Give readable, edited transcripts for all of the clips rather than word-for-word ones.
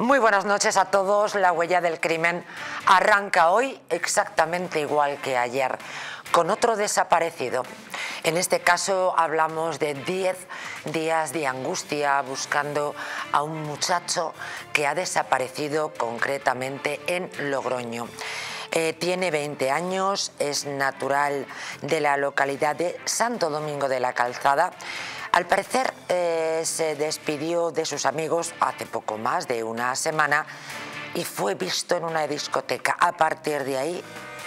Muy buenas noches a todos. La huella del crimen arranca hoy exactamente igual que ayer, con otro desaparecido. En este caso hablamos de 10 días de angustia buscando a un muchacho que ha desaparecido concretamente en Logroño. Tiene 20 años, es natural de la localidad de Santo Domingo de la Calzada. Al parecer se despidió de sus amigos hace poco más de una semana y fue visto en una discoteca. A partir de ahí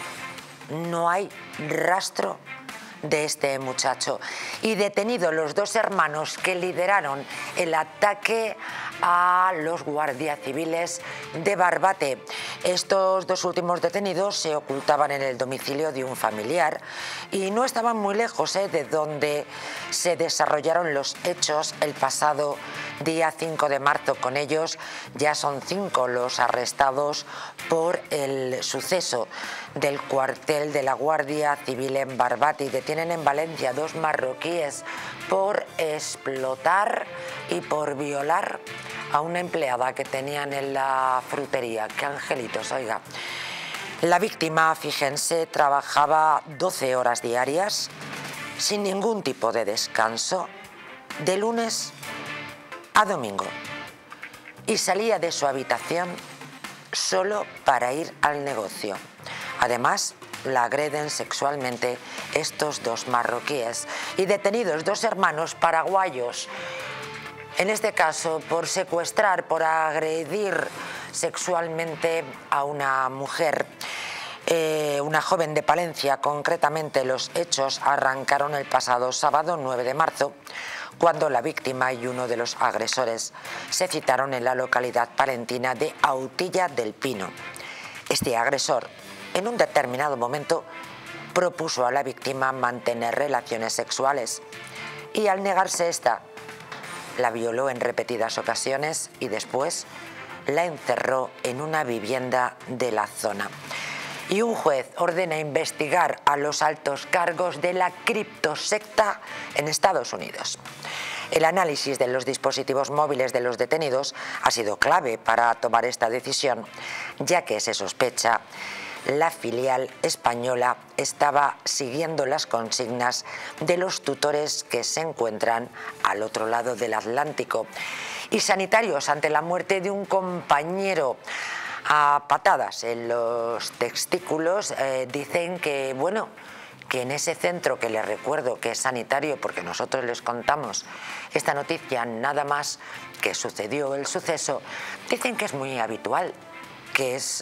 no hay rastro de este muchacho. Y detenidos los dos hermanos que lideraron el ataque a los guardias civiles de Barbate. Estos dos últimos detenidos se ocultaban en el domicilio de un familiar y no estaban muy lejos de donde se desarrollaron los hechos el pasado día 5 de marzo. Con ellos ya son 5 los arrestados por el suceso del cuartel de la Guardia Civil en Barbate, y detienen en Valencia 2 marroquíes por explotar y por violar a una empleada que tenían en la frutería. ¡Qué angelitos, oiga! La víctima, fíjense, trabajaba 12 horas diarias sin ningún tipo de descanso, de lunes a domingo, y salía de su habitación solo para ir al negocio. Además, la agreden sexualmente estos 2 marroquíes, y detenidos 2 hermanos paraguayos, en este caso por secuestrar, por agredir sexualmente a una mujer, una joven de Palencia. Concretamente, los hechos arrancaron el pasado sábado 9 de marzo, cuando la víctima y uno de los agresores se citaron en la localidad palentina de Autilla del Pino. Este agresor, en un determinado momento, propuso a la víctima mantener relaciones sexuales y, al negarse esta, la violó en repetidas ocasiones y después la encerró en una vivienda de la zona. Y un juez ordena investigar a los altos cargos de la criptosecta en Estados Unidos. El análisis de los dispositivos móviles de los detenidos ha sido clave para tomar esta decisión, ya que se sospecha la filial española estaba siguiendo las consignas de los tutores que se encuentran al otro lado del Atlántico. Y sanitarios, ante la muerte de un compañero a patadas en los testículos, dicen que, bueno, que en ese centro, que les recuerdo que es sanitario porque nosotros les contamos esta noticia nada más que sucedió el suceso, dicen que es muy habitual, que es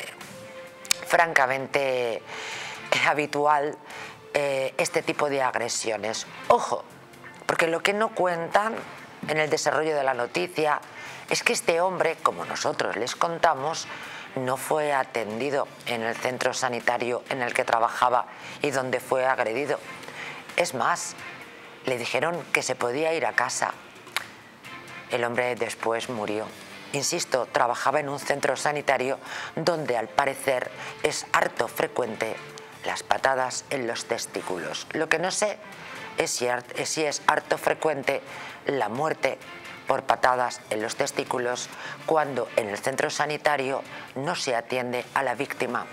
francamente habitual este tipo de agresiones. Ojo, porque lo que no cuentan en el desarrollo de la noticia es que este hombre, como nosotros les contamos, no fue atendido en el centro sanitario en el que trabajaba y donde fue agredido. Es más, le dijeron que se podía ir a casa. El hombre después murió. Insisto, trabajaba en un centro sanitario donde al parecer es harto frecuente las patadas en los testículos. Lo que no sé es si es harto frecuente la muerte por patadas en los testículos cuando en el centro sanitario no se atiende a la víctima.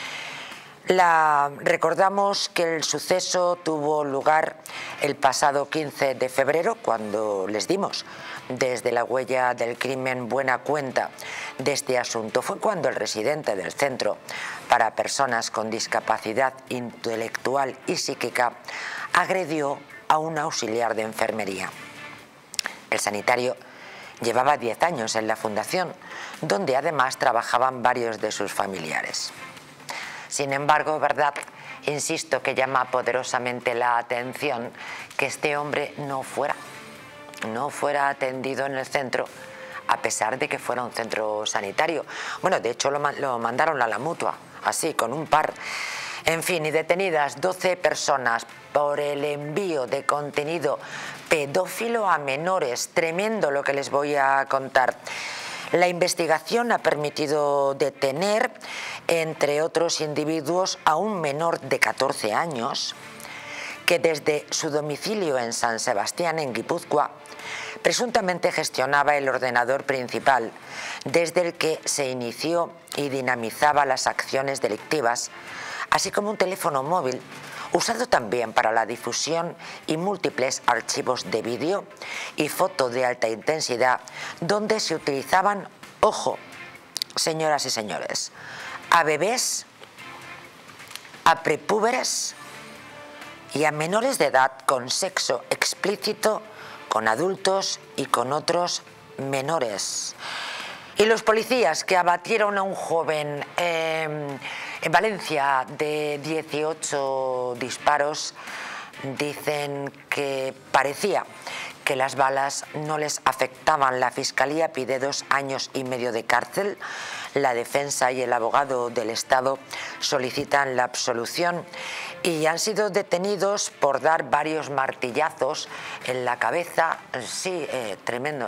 Recordamos que el suceso tuvo lugar el pasado 15 de febrero, cuando les dimos desde la huella del crimen buena cuenta de este asunto. Fue cuando el residente del centro para personas con discapacidad intelectual y psíquica agredió a un auxiliar de enfermería. El sanitario llevaba 10 años en la fundación, donde además trabajaban varios de sus familiares. Sin embargo, verdad, insisto, que llama poderosamente la atención que este hombre no fuera atendido en el centro, a pesar de que fuera un centro sanitario. Bueno, de hecho lo mandaron a la mutua, así, con un par. En fin, y detenidas 12 personas por el envío de contenido pedófilo a menores. Tremendo lo que les voy a contar. La investigación ha permitido detener, entre otros individuos, a un menor de 14 años que desde su domicilio en San Sebastián, en Guipúzcoa, presuntamente gestionaba el ordenador principal desde el que se inició y dinamizaba las acciones delictivas, así como un teléfono móvil usado también para la difusión y múltiples archivos de vídeo y foto de alta intensidad donde se utilizaban, ojo, señoras y señores, a bebés, a prepúberes y a menores de edad con sexo explícito, con adultos y con otros menores. Y los policías que abatieron a un joven en Valencia de 18 disparos dicen que parecía que las balas no les afectaban. La Fiscalía pide 2 años y medio de cárcel. La defensa y el abogado del Estado solicitan la absolución y han sido detenidos por dar varios martillazos en la cabeza, sí, tremendo,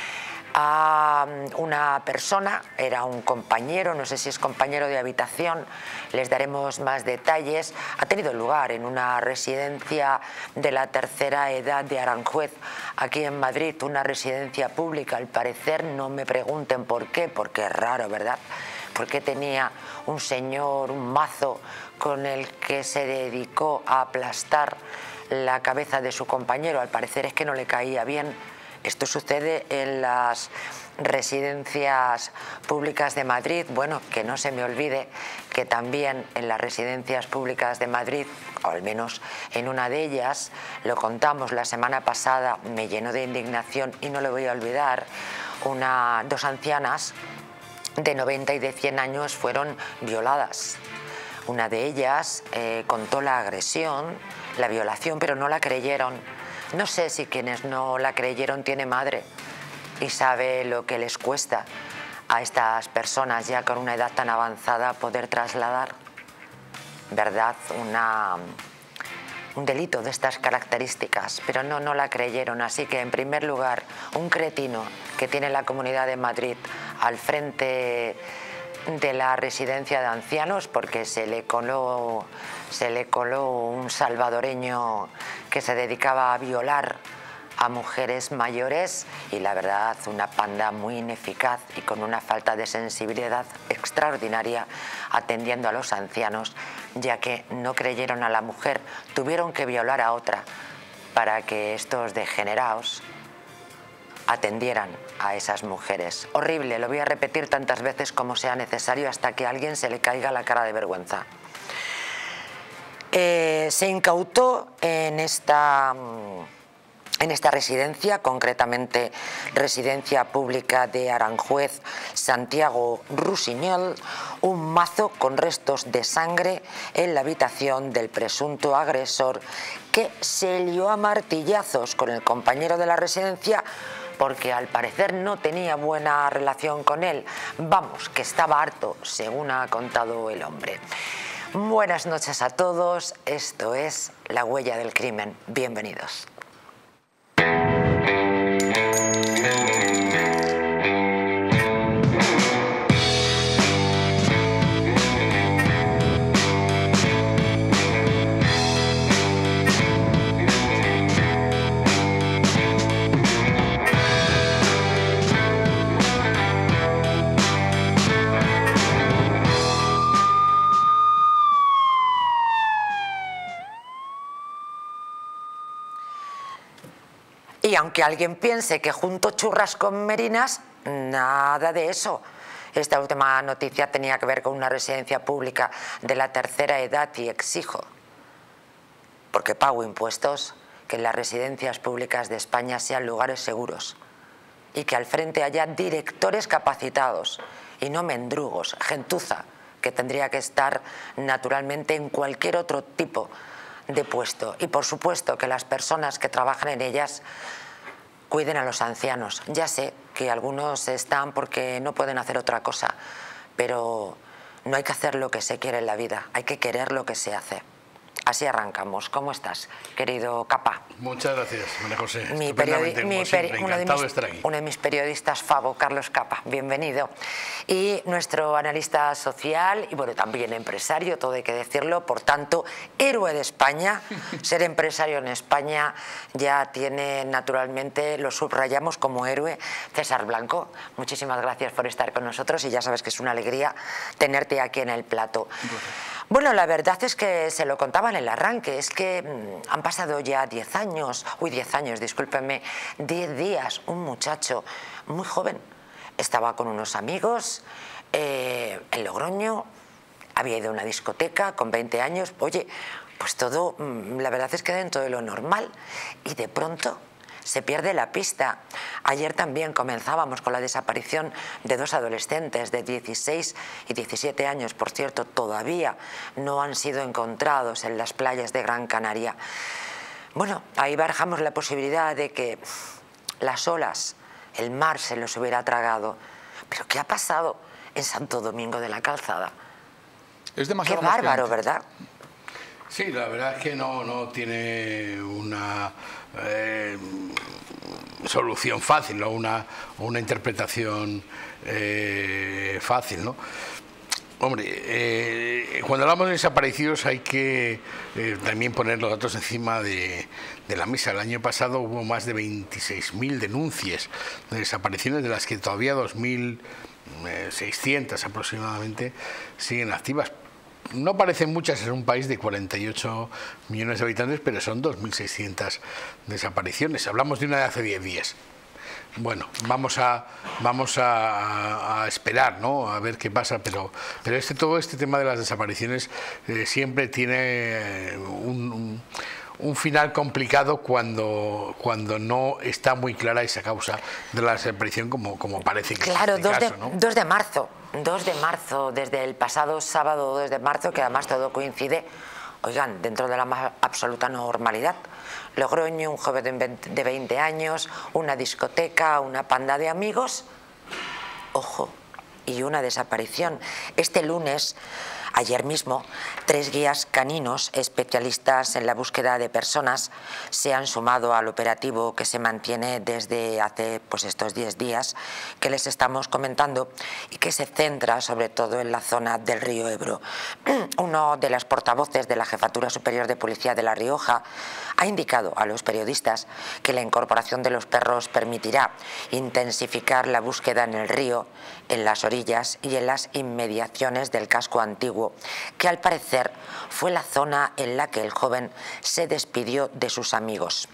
a una persona, era un compañero, no sé si es compañero de habitación, les daremos más detalles. Ha tenido lugar en una residencia de la tercera edad de Aranjuez, aquí en Madrid, una residencia pública. Al parecer, no me pregunten por qué, porque es raro, ¿verdad? Porque tenía un señor, un mazo con el que se dedicó a aplastar la cabeza de su compañero. Al parecer es que no le caía bien. Esto sucede en las residencias públicas de Madrid. Bueno, que no se me olvide que también en las residencias públicas de Madrid, o al menos en una de ellas, lo contamos la semana pasada, me llenó de indignación y no lo voy a olvidar, dos ancianas de 90 y de 100 años fueron violadas. Una de ellas contó la agresión, la violación, pero no la creyeron. No sé si quienes no la creyeron tiene madre y sabe lo que les cuesta a estas personas ya con una edad tan avanzada poder trasladar, ¿verdad?, un delito de estas características, pero no la creyeron. Así que, en primer lugar, un cretino que tiene la Comunidad de Madrid al frente de la residencia de ancianos, porque se le coló un salvadoreño que se dedicaba a violar a mujeres mayores, y la verdad una panda muy ineficaz y con una falta de sensibilidad extraordinaria atendiendo a los ancianos, ya que no creyeron a la mujer, tuvieron que violar a otra para que estos degenerados atendieran a esas mujeres. Horrible, lo voy a repetir tantas veces como sea necesario hasta que a alguien se le caiga la cara de vergüenza. Se incautó en esta residencia, concretamente Residencia Pública de Aranjuez, Santiago Rusiñol, un mazo con restos de sangre en la habitación del presunto agresor, que se lió a martillazos con el compañero de la residencia porque al parecer no tenía buena relación con él. Vamos, que estaba harto, según ha contado el hombre. Buenas noches a todos, esto es La Huella del Crimen. Bienvenidos. Y aunque alguien piense que junto churras con merinas, nada de eso. Esta última noticia tenía que ver con una residencia pública de la tercera edad y exijo, porque pago impuestos, que en las residencias públicas de España sean lugares seguros y que al frente haya directores capacitados y no mendrugos, gentuza, que tendría que estar naturalmente en cualquier otro tipo de puesto. Y por supuesto que las personas que trabajan en ellas cuiden a los ancianos. Ya sé que algunos están porque no pueden hacer otra cosa, pero no hay que hacer lo que se quiere en la vida, hay que querer lo que se hace. Así arrancamos. ¿Cómo estás, querido Capa? Muchas gracias, María José. Uno de mis periodistas favo, Carlos Capa, bienvenido. Y nuestro analista social y bueno, también empresario, todo hay que decirlo, por tanto, héroe de España. Ser empresario en España ya tiene, naturalmente, lo subrayamos como héroe, César Blanco. Muchísimas gracias por estar con nosotros y ya sabes que es una alegría tenerte aquí en el plato. Bueno, la verdad es que se lo contaba en el arranque, es que han pasado ya 10 años, discúlpenme, 10 días, un muchacho muy joven estaba con unos amigos en Logroño, había ido a una discoteca con 20 años, oye, pues todo, la verdad es que dentro de lo normal, y de pronto se pierde la pista. Ayer también comenzábamos con la desaparición de dos adolescentes de 16 y 17 años, por cierto, todavía no han sido encontrados en las playas de Gran Canaria. Bueno, ahí barajamos la posibilidad de que las olas, el mar se los hubiera tragado. Pero ¿qué ha pasado en Santo Domingo de la Calzada? Es demasiado Qué bárbaro, ¿verdad? Sí, la verdad es que no tiene una solución fácil, ¿no? una interpretación fácil, ¿no? Hombre, cuando hablamos de desaparecidos hay que también poner los datos encima de la mesa. El año pasado hubo más de 26.000 denuncias de desapariciones, de las que todavía 2.600 aproximadamente siguen activas. No parecen muchas en un país de 48 millones de habitantes, pero son 2.600 desapariciones. Hablamos de una de hace 10 días. Bueno, vamos a esperar, ¿no? A ver qué pasa, pero todo este tema de las desapariciones siempre tiene un final complicado cuando no está muy clara esa causa de la desaparición como parece que claro, es este caso, ¿no? 2 de marzo, desde el pasado sábado 2 de marzo, que además todo coincide, oigan, dentro de la más absoluta normalidad. Logroño, un joven de 20 años, una discoteca, una panda de amigos, ojo, y una desaparición. Este lunes, ayer mismo, 3 guías caninos especialistas en la búsqueda de personas se han sumado al operativo que se mantiene desde hace estos 10 días que les estamos comentando y que se centra sobre todo en la zona del río Ebro. Uno de los portavoces de la Jefatura Superior de Policía de La Rioja ha indicado a los periodistas que la incorporación de los perros permitirá intensificar la búsqueda en el río, en las orillas y en las inmediaciones del casco antiguo, que al parecer fue la zona en la que el joven se despidió de sus amigos.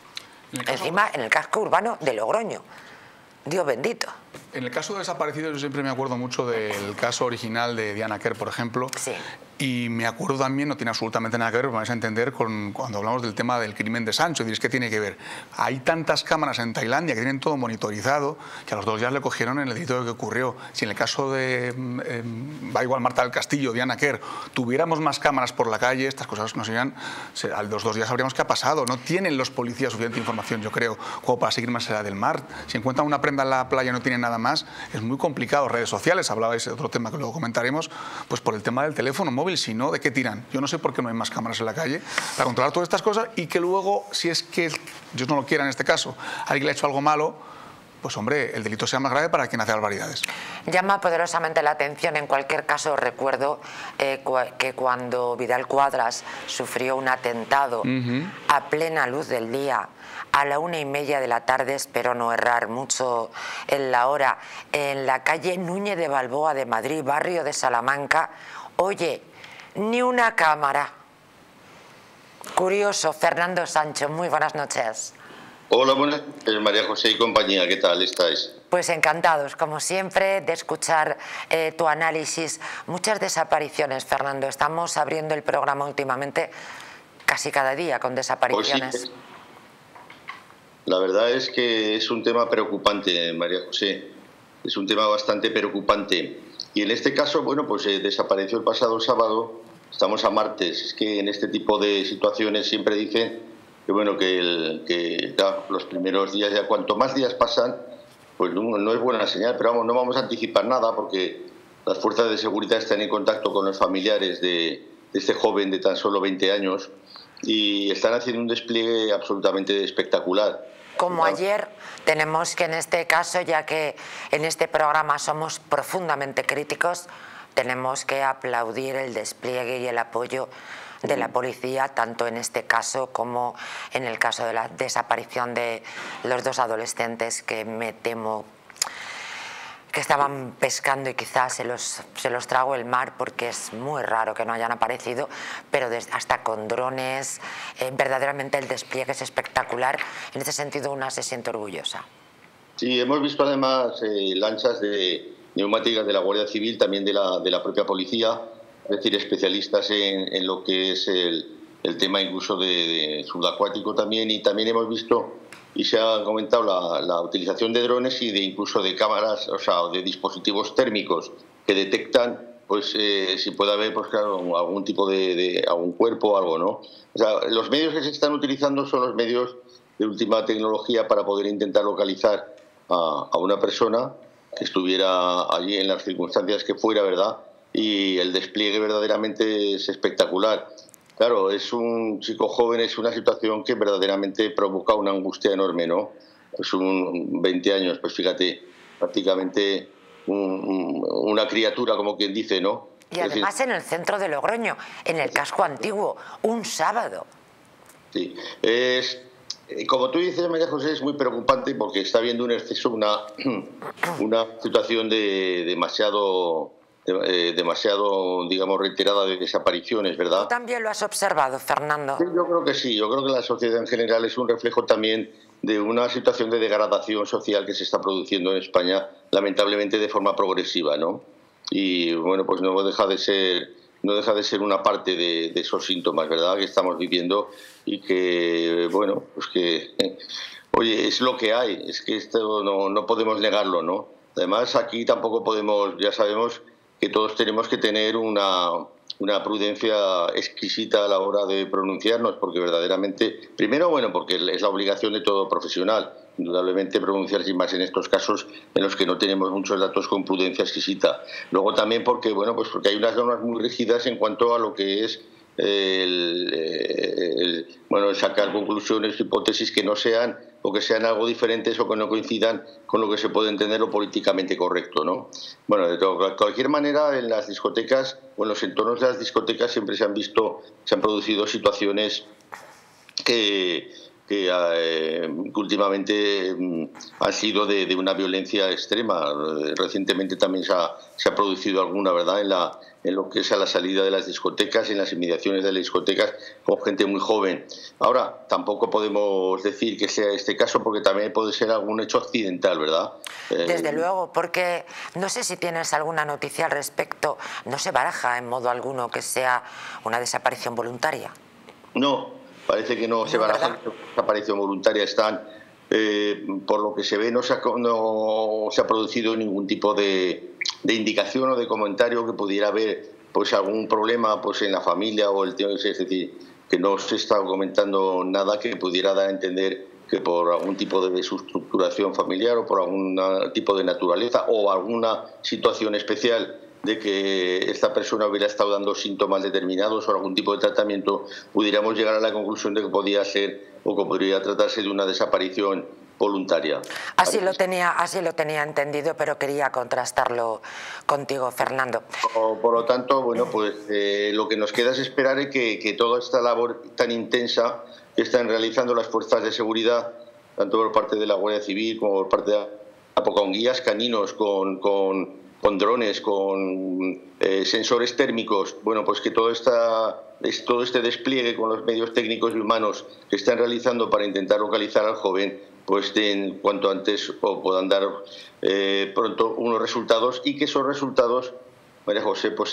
Encima, en el casco urbano de Logroño. Dios bendito. En el caso de desaparecidos yo siempre me acuerdo mucho del caso original de Diana Quer, por ejemplo. Sí. Y me acuerdo también, no tiene absolutamente nada que ver, pero vais a entender cuando hablamos del tema del crimen de Sancho. Y diréis, ¿qué tiene que ver? Hay tantas cámaras en Tailandia que tienen todo monitorizado que a los 2 días le cogieron en el delito que ocurrió. Si en el caso de, va igual Marta del Castillo, Diana Quer, tuviéramos más cámaras por la calle, estas cosas nos irían, a los 2 días sabríamos qué ha pasado. No tienen los policías suficiente información, yo creo, como para seguir más allá del mar. Si encuentran una prenda en la playa y no tienen nada más, es muy complicado. Redes sociales, hablabais de otro tema que luego comentaremos, pues por el tema del teléfono móvil. Si no, ¿de qué tiran? Yo no sé por qué no hay más cámaras en la calle para controlar todas estas cosas y que luego, si es que Dios no lo quiera en este caso, alguien le ha hecho algo malo, pues hombre, el delito sea más grave para quien hace barbaridades. Llama poderosamente la atención, en cualquier caso recuerdo que cuando Vidal Cuadras sufrió un atentado a plena luz del día, a la 1:30 de la tarde, espero no errar mucho en la hora, en la calle Núñez de Balboa de Madrid, barrio de Salamanca, oye, ni una cámara. Curioso. Fernando Sancho, muy buenas noches. Hola, buenas noches, María José y compañía, ¿qué tal estáis? Pues encantados, como siempre, de escuchar tu análisis. Muchas desapariciones, Fernando. Estamos abriendo el programa últimamente casi cada día con desapariciones. Pues sí. La verdad es que es un tema preocupante, María José. Es un tema bastante preocupante. Y en este caso, bueno, pues desapareció el pasado sábado, estamos a martes. Es que en este tipo de situaciones siempre dicen que, bueno, que los primeros días, ya cuanto más días pasan, pues no es buena señal. Pero vamos, no vamos a anticipar nada porque las fuerzas de seguridad están en contacto con los familiares de este joven de tan solo 20 años, y están haciendo un despliegue absolutamente espectacular. Como ayer, tenemos que en este caso, ya que en este programa somos profundamente críticos, tenemos que aplaudir el despliegue y el apoyo de la policía, tanto en este caso como en el caso de la desaparición de los dos adolescentes que me temo que estaban pescando y quizás se los tragó el mar, porque es muy raro que no hayan aparecido, pero hasta con drones, verdaderamente el despliegue es espectacular. En ese sentido, una se siente orgullosa. Sí, hemos visto además lanchas de neumáticas de la Guardia Civil, también de la propia policía, es decir, especialistas en lo que es el tema incluso de subacuático también, y también hemos visto y se ha comentado la utilización de drones y de incluso de cámaras, o sea, de dispositivos térmicos que detectan, pues si puede haber, pues claro, algún tipo de algún cuerpo o algo, ¿no? O sea, los medios que se están utilizando son los medios de última tecnología para poder intentar localizar a una persona que estuviera allí en las circunstancias que fuera, ¿verdad? Y el despliegue verdaderamente es espectacular. Claro, es un chico joven, es una situación que verdaderamente provoca una angustia enorme, ¿no? Es un 20 años, pues fíjate, prácticamente una criatura, como quien dice, ¿no? Y además en el centro de Logroño, en el casco antiguo, un sábado. Sí, como tú dices, María José, es muy preocupante porque está habiendo un exceso, una situación de demasiado, digamos, reiterada de desapariciones, ¿verdad? ¿Tú también lo has observado, Fernando? Sí, yo creo que sí. Yo creo que la sociedad en general es un reflejo también de una situación de degradación social que se está produciendo en España, lamentablemente de forma progresiva, ¿no? Y bueno, pues no deja de ser una parte de esos síntomas, ¿verdad?, que estamos viviendo, y que, bueno, pues que, oye, es lo que hay, es que esto no podemos negarlo, ¿no? Además, aquí tampoco podemos, ya sabemos que todos tenemos que tener una prudencia exquisita a la hora de pronunciarnos, porque verdaderamente, primero, bueno, porque es la obligación de todo profesional, indudablemente pronunciarse más en estos casos en los que no tenemos muchos datos, con prudencia exquisita. Luego también porque, bueno, pues porque hay unas normas muy rígidas en cuanto a lo que es bueno, sacar conclusiones, hipótesis que no sean, o que sean algo diferentes, o que no coincidan con lo que se puede entender lo políticamente correcto, ¿no? Bueno, de cualquier manera, en las discotecas o en los entornos de las discotecas siempre se han producido situaciones que últimamente han sido de una violencia extrema. Recientemente también se ha producido alguna, ¿verdad?, en lo que es a la salida de las discotecas, en las inmediaciones de las discotecas, con gente muy joven. Ahora, tampoco podemos decir que sea este caso, porque también puede ser algún hecho accidental, ¿verdad? Desde luego, porque no sé si tienes alguna noticia al respecto. No se baraja en modo alguno que sea una desaparición voluntaria. No, parece que no se baraja. La desaparición voluntaria están, por lo que se ve, no se ha producido ningún tipo de indicación o de comentario que pudiera haber, pues, algún problema, pues, en la familia o el tío, es decir, que no se está comentando nada que pudiera dar a entender que por algún tipo de desestructuración familiar o por algún tipo de naturaleza o alguna situación especial de que esta persona hubiera estado dando síntomas determinados o algún tipo de tratamiento, pudiéramos llegar a la conclusión de que podía ser o que podría tratarse de una desaparición voluntaria. Así lo tenía entendido, pero quería contrastarlo contigo, Fernando. Por lo tanto, bueno, pues lo que nos queda es esperar que toda esta labor tan intensa que están realizando las fuerzas de seguridad, tanto por parte de la Guardia Civil como por parte con guías caninos, con drones, con sensores térmicos, bueno, pues que todo este despliegue con los medios técnicos y humanos que están realizando para intentar localizar al joven, pues den cuanto antes o puedan dar pronto unos resultados, y que esos resultados, María José, pues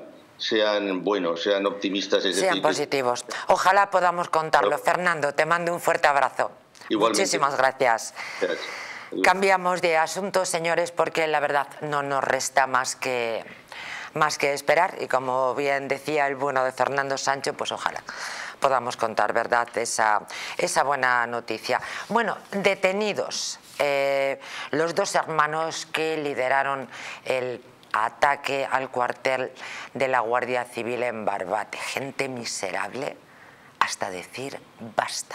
sean buenos, sean optimistas. Sean positivos. Ojalá podamos contarlo. Pero, Fernando, te mando un fuerte abrazo. Igualmente. Muchísimas gracias. Gracias. Cambiamos de asunto, señores, porque la verdad no nos resta más que esperar, y como bien decía el bueno de Fernando Sancho, pues ojalá podamos contar, ¿verdad?, esa buena noticia. Bueno, detenidos los dos hermanos que lideraron el ataque al cuartel de la Guardia Civil en Barbate. Gente miserable hasta decir basta.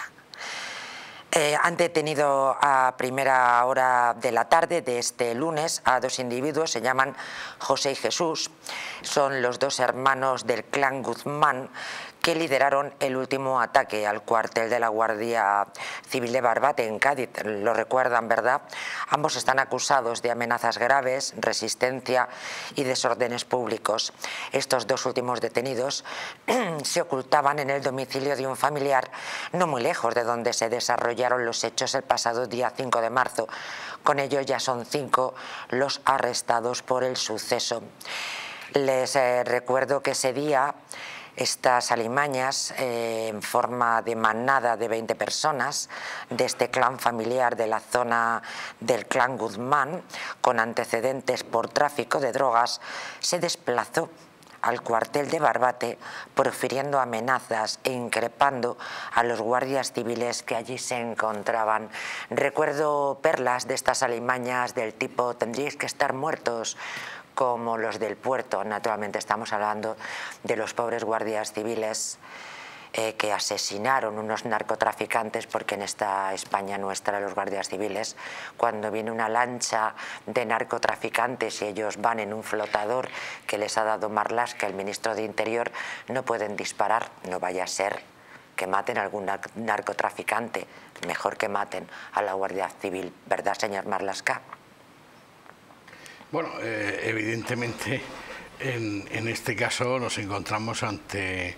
Han detenido a primera hora de la tarde de este lunes a dos individuos, se llaman José y Jesús, son los dos hermanos del clan Guzmán que lideraron el último ataque al cuartel de la Guardia Civil de Barbate en Cádiz. Lo recuerdan, ¿verdad? Ambos están acusados de amenazas graves, resistencia y desórdenes públicos. Estos dos últimos detenidos se ocultaban en el domicilio de un familiar no muy lejos de donde se desarrollaron los hechos el pasado día 5 de marzo. Con ello ya son 5 los arrestados por el suceso. Les recuerdo que ese día estas alimañas en forma de manada de 20 personas de este clan familiar de la zona del clan Guzmán, con antecedentes por tráfico de drogas, se desplazó al cuartel de Barbate profiriendo amenazas e increpando a los guardias civiles que allí se encontraban. Recuerdo perlas de estas alimañas del tipo "tendríais que estar muertos", como los del puerto. Naturalmente estamos hablando de los pobres guardias civiles que asesinaron unos narcotraficantes, porque en esta España nuestra los guardias civiles, cuando viene una lancha de narcotraficantes y ellos van en un flotador que les ha dado Marlaska, el ministro de Interior, no pueden disparar, no vaya a ser que maten a algún narcotraficante, mejor que maten a la Guardia Civil, ¿verdad, señor Marlaska? Bueno, evidentemente en este caso nos encontramos ante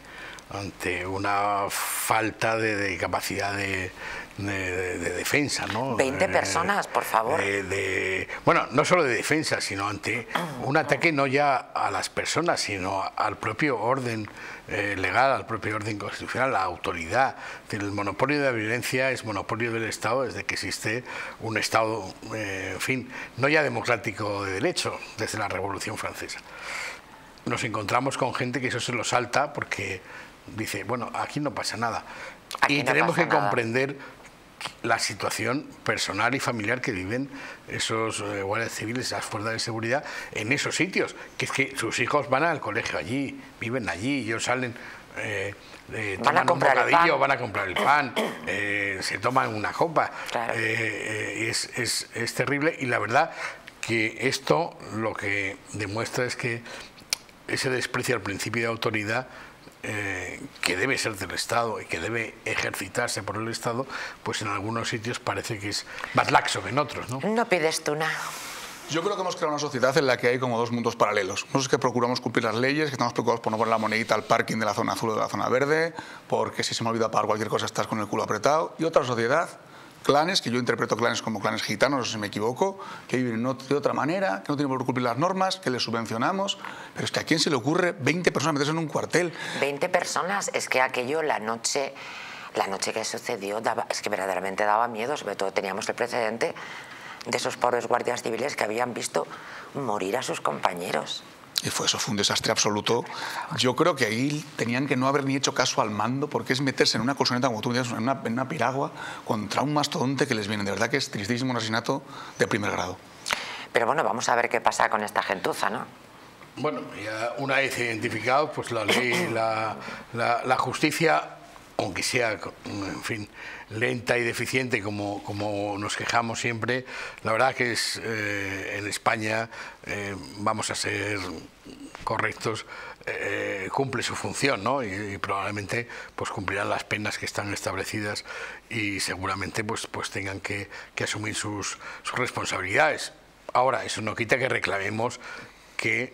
una falta de capacidad de defensa, ¿no? 20 personas, por favor. Bueno, no solo de defensa, sino ante un ataque no ya a las personas, sino al propio orden legal, al propio orden constitucional, la autoridad. El monopolio de la violencia es monopolio del Estado desde que existe un Estado, en fin, no ya democrático de derecho, desde la Revolución Francesa. Nos encontramos con gente que eso se lo salta porque dice, bueno, aquí no pasa nada. Aquí y no tenemos pasa que nada. comprender la situación personal y familiar que viven esos guardias civiles, esas fuerzas de seguridad en esos sitios, que es que sus hijos van al colegio allí, viven allí, ellos salen, toman un bocadillo, van a comprar el pan, se toman una copa. Claro. Es terrible, y la verdad que esto lo que demuestra es que ese desprecio al principio de autoridad, que debe ser del Estado y que debe ejercitarse por el Estado, pues en algunos sitios parece que es más laxo que en otros, ¿no? No pides tú nada. Yo creo que hemos creado una sociedad en la que hay como dos mundos paralelos. Unos que procuramos cumplir las leyes, que estamos preocupados por no poner la monedita al parking de la zona azul o de la zona verde, porque si se me olvida pagar cualquier cosa estás con el culo apretado. Y otra sociedad, clanes, que yo interpreto clanes como clanes gitanos, no sé si me equivoco, que viven de otra manera, que no tienen por qué cumplir las normas, que les subvencionamos. Pero es que ¿a quién se le ocurre 20 personas meterse en un cuartel? 20 personas, es que aquello la noche que sucedió es que verdaderamente daba miedo. Sobre todo teníamos el precedente de esos pobres guardias civiles que habían visto morir a sus compañeros. Y eso fue un desastre absoluto. Yo creo que ahí tenían que no haber ni hecho caso al mando, porque es meterse en una colchoneta, como tú dices, en una piragua, contra un mastodonte que les viene. De verdad que es tristísimo, un asesinato de primer grado. Pero bueno, vamos a ver qué pasa con esta gentuza, ¿no? Bueno, ya una vez identificado, pues la ley, la justicia, aunque sea, en fin, lenta y deficiente como nos quejamos siempre, la verdad que es en España, vamos a ser correctos, cumple su función, ¿no? Y probablemente pues cumplirán las penas que están establecidas y seguramente pues tengan que asumir sus responsabilidades. Ahora, eso no quita que reclamemos que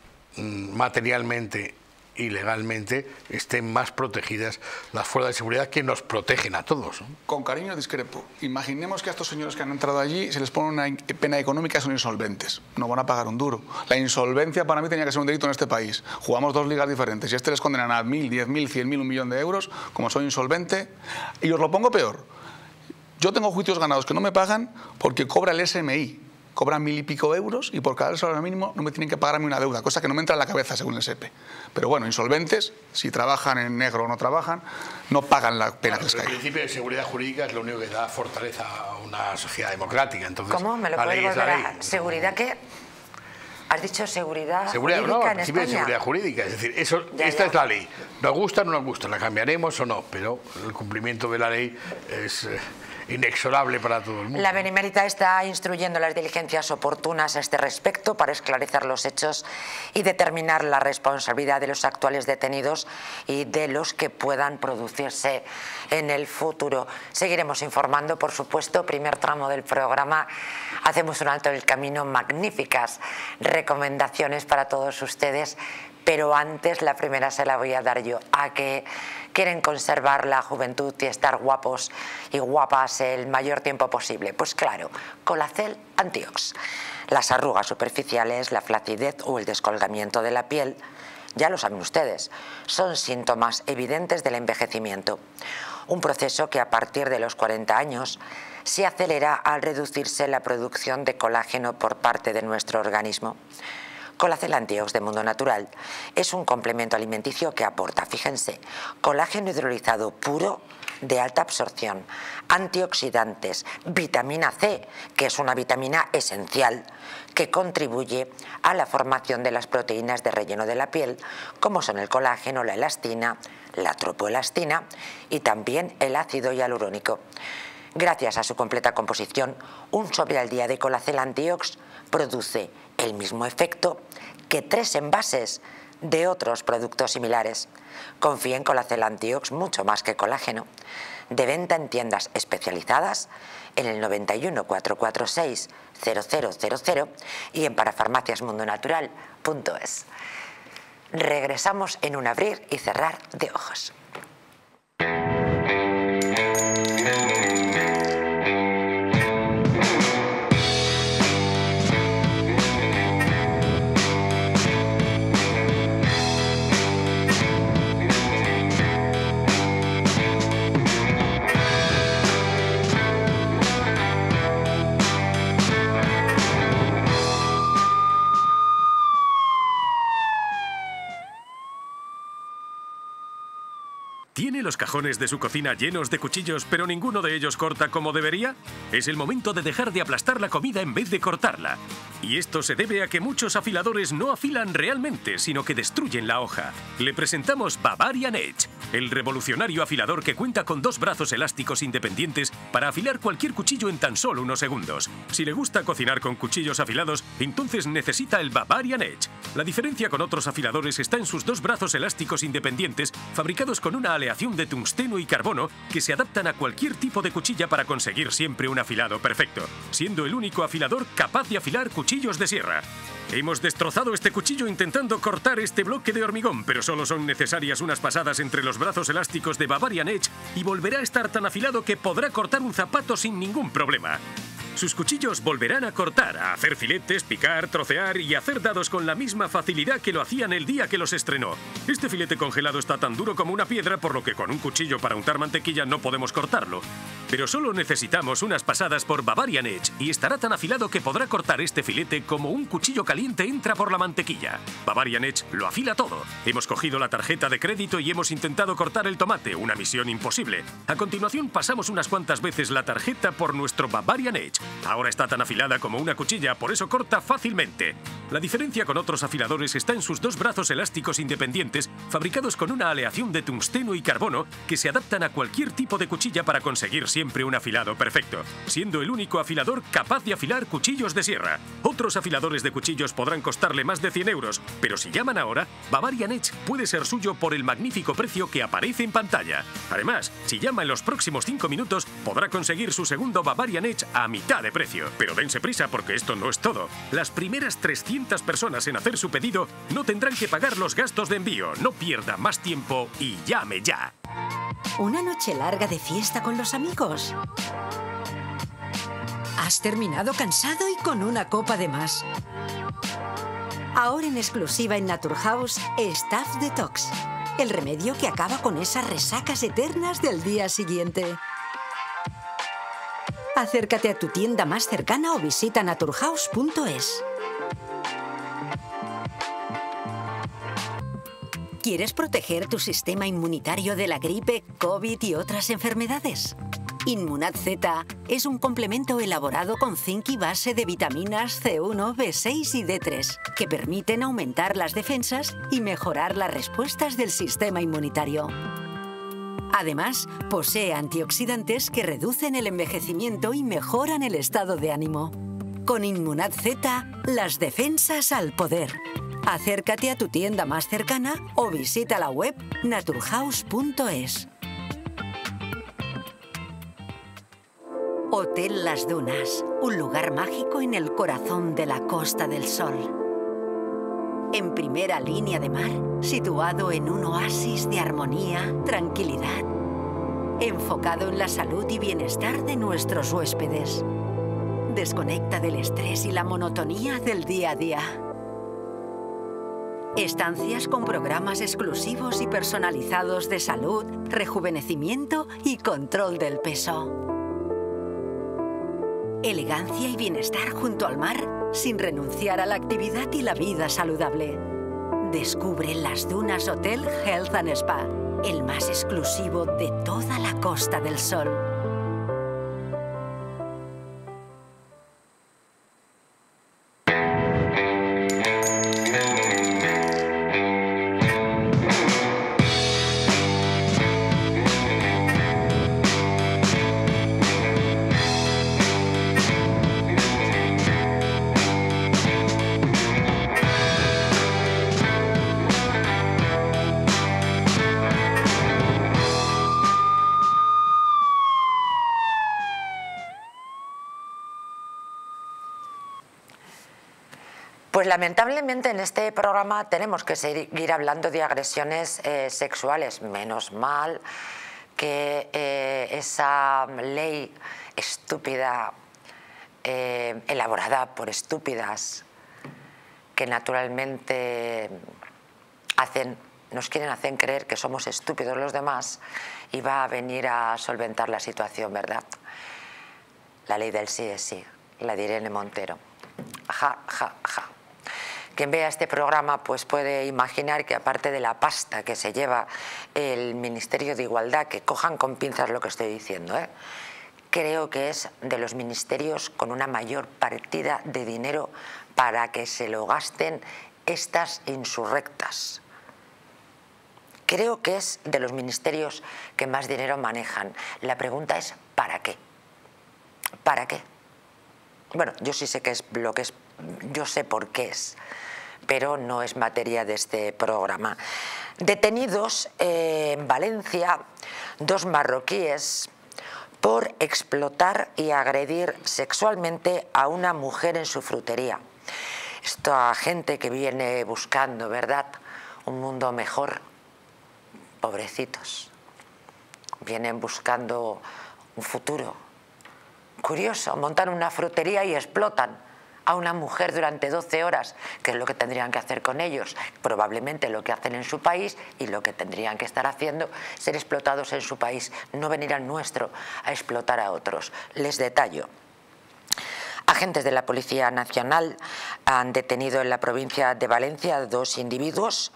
materialmente y legalmente estén más protegidas las fuerzas de seguridad que nos protegen a todos, ¿no? Con cariño discrepo. Imaginemos que a estos señores que han entrado allí se les pone una pena económica, son insolventes. No van a pagar un duro. La insolvencia para mí tenía que ser un delito en este país. Jugamos dos ligas diferentes. Si a este les condenan a 1.000, 10.000, 100.000, 1 millón de euros, como soy insolvente, y os lo pongo peor. Yo tengo juicios ganados que no me pagan porque cobra el SMI. Cobran 1.000 y pico euros y por cada salario mínimo no me tienen que pagar a mí una deuda, cosa que no me entra en la cabeza según el SEPE. Pero bueno, insolventes, si trabajan en negro o no trabajan, no pagan la pena que les caiga. El principio de seguridad jurídica es lo único que da fortaleza a una sociedad democrática. Entonces, ¿cómo? ¿Me lo puedes volver a...? ¿Seguridad qué? Has dicho seguridad Seguridad, jurídica no, en principio de España. seguridad jurídica. Es decir, esta es la ley. Nos gusta o no nos gusta, la cambiaremos o no, pero el cumplimiento de la ley es inexorable para todo el mundo. La Benemérita está instruyendo las diligencias oportunas a este respecto para esclarecer los hechos y determinar la responsabilidad de los actuales detenidos y de los que puedan producirse en el futuro. Seguiremos informando, por supuesto. Primer tramo del programa, hacemos un alto del camino, magníficas recomendaciones para todos ustedes, pero antes la primera se la voy a dar yo. A que quieren conservar la juventud y estar guapos y guapas el mayor tiempo posible. Pues claro, Colacel Antiox. Las arrugas superficiales, la flacidez o el descolgamiento de la piel, ya lo saben ustedes, son síntomas evidentes del envejecimiento. Un proceso que a partir de los 40 años se acelera al reducirse la producción de colágeno por parte de nuestro organismo. Colacel Antiox de Mundo Natural es un complemento alimenticio que aporta, fíjense, colágeno hidrolizado puro de alta absorción, antioxidantes, vitamina C, que es una vitamina esencial que contribuye a la formación de las proteínas de relleno de la piel, como son el colágeno, la elastina, la tropoelastina y también el ácido hialurónico. Gracias a su completa composición, un sobre al día de Colacel Antiox produce el mismo efecto que 3 envases de otros productos similares. Confía en Colacel Antiox mucho más que colágeno. De venta en tiendas especializadas en el 91 446 0000 y en parafarmaciasmundonatural.es. Regresamos en un abrir y cerrar de ojos. ¿Tiene los cajones de su cocina llenos de cuchillos, pero ninguno de ellos corta como debería? Es el momento de dejar de aplastar la comida en vez de cortarla. Y esto se debe a que muchos afiladores no afilan realmente, sino que destruyen la hoja. Le presentamos Bavarian Edge, el revolucionario afilador que cuenta con 2 brazos elásticos independientes para afilar cualquier cuchillo en tan solo unos segundos. Si le gusta cocinar con cuchillos afilados, entonces necesita el Bavarian Edge. La diferencia con otros afiladores está en sus 2 brazos elásticos independientes, fabricados con una aleación de tungsteno y carbono que se adaptan a cualquier tipo de cuchilla para conseguir siempre un afilado perfecto, siendo el único afilador capaz de afilar cuchillos de sierra. Hemos destrozado este cuchillo intentando cortar este bloque de hormigón, pero solo son necesarias unas pasadas entre los brazos elásticos de Bavarian Edge y volverá a estar tan afilado que podrá cortar un zapato sin ningún problema. Sus cuchillos volverán a cortar, a hacer filetes, picar, trocear y hacer dados con la misma facilidad que lo hacían el día que los estrenó. Este filete congelado está tan duro como una piedra, por lo que con un cuchillo para untar mantequilla no podemos cortarlo. Pero solo necesitamos unas pasadas por Bavarian Edge y estará tan afilado que podrá cortar este filete como un cuchillo caliente entra por la mantequilla. Bavarian Edge lo afila todo. Hemos cogido la tarjeta de crédito y hemos intentado cortar el tomate, una misión imposible. A continuación pasamos unas cuantas veces la tarjeta por nuestro Bavarian Edge. Ahora está tan afilada como una cuchilla, por eso corta fácilmente. La diferencia con otros afiladores está en sus 2 brazos elásticos independientes, fabricados con una aleación de tungsteno y carbono que se adaptan a cualquier tipo de cuchilla para conseguir siempre un afilado perfecto, siendo el único afilador capaz de afilar cuchillos de sierra. Otros afiladores de cuchillos podrán costarle más de 100 euros, pero si llaman ahora, Bavarian Edge puede ser suyo por el magnífico precio que aparece en pantalla. Además, si llama en los próximos 5 minutos, podrá conseguir su segundo Bavarian Edge a mitad de precio. Pero dense prisa porque esto no es todo. Las primeras 300 personas en hacer su pedido no tendrán que pagar los gastos de envío. No pierda más tiempo y llame ya. ¿Una noche larga de fiesta con los amigos? ¿Has terminado cansado y con una copa de más? Ahora en exclusiva en Naturhaus, Staff Detox. El remedio que acaba con esas resacas eternas del día siguiente. Acércate a tu tienda más cercana o visita naturhaus.es. ¿Quieres proteger tu sistema inmunitario de la gripe, COVID y otras enfermedades? Inmunad Z es un complemento elaborado con zinc y base de vitaminas C1, B6 y D3 que permiten aumentar las defensas y mejorar las respuestas del sistema inmunitario. Además, posee antioxidantes que reducen el envejecimiento y mejoran el estado de ánimo. Con Inmunad Z, las defensas al poder. Acércate a tu tienda más cercana o visita la web naturhaus.es. Hotel Las Dunas, un lugar mágico en el corazón de la Costa del Sol. En primera línea de mar, situado en un oasis de armonía, tranquilidad, enfocado en la salud y bienestar de nuestros huéspedes. Desconecta del estrés y la monotonía del día a día. Estancias con programas exclusivos y personalizados de salud, rejuvenecimiento y control del peso. Elegancia y bienestar junto al mar, sin renunciar a la actividad y la vida saludable. Descubre Las Dunas Hotel Health and Spa, el más exclusivo de toda la Costa del Sol. Pues lamentablemente en este programa tenemos que seguir hablando de agresiones sexuales. Menos mal que esa ley estúpida, elaborada por estúpidas, que naturalmente nos quieren hacer creer que somos estúpidos los demás, y va a venir a solventar la situación, ¿verdad? La ley del sí es sí, la de Irene Montero. Ja, ja, ja. Quien vea este programa pues puede imaginar que, aparte de la pasta que se lleva el Ministerio de Igualdad, que cojan con pinzas lo que estoy diciendo, creo que es de los ministerios con una mayor partida de dinero para que se lo gasten estas insurrectas. Creo que es de los ministerios que más dinero manejan. La pregunta es ¿para qué? ¿Para qué? Bueno, yo sí sé qué es lo que es, yo sé por qué es, pero no es materia de este programa. Detenidos en Valencia 2 marroquíes por explotar y agredir sexualmente a una mujer en su frutería. Esta gente que viene buscando, ¿verdad?, un mundo mejor, pobrecitos, vienen buscando un futuro. Curioso, montan una frutería y explotan a una mujer durante 12 horas, que es lo que tendrían que hacer con ellos, probablemente lo que hacen en su país, y lo que tendrían que estar haciendo, ser explotados en su país, no venir al nuestro a explotar a otros. Les detallo. Agentes de la Policía Nacional han detenido en la provincia de Valencia 2 individuos,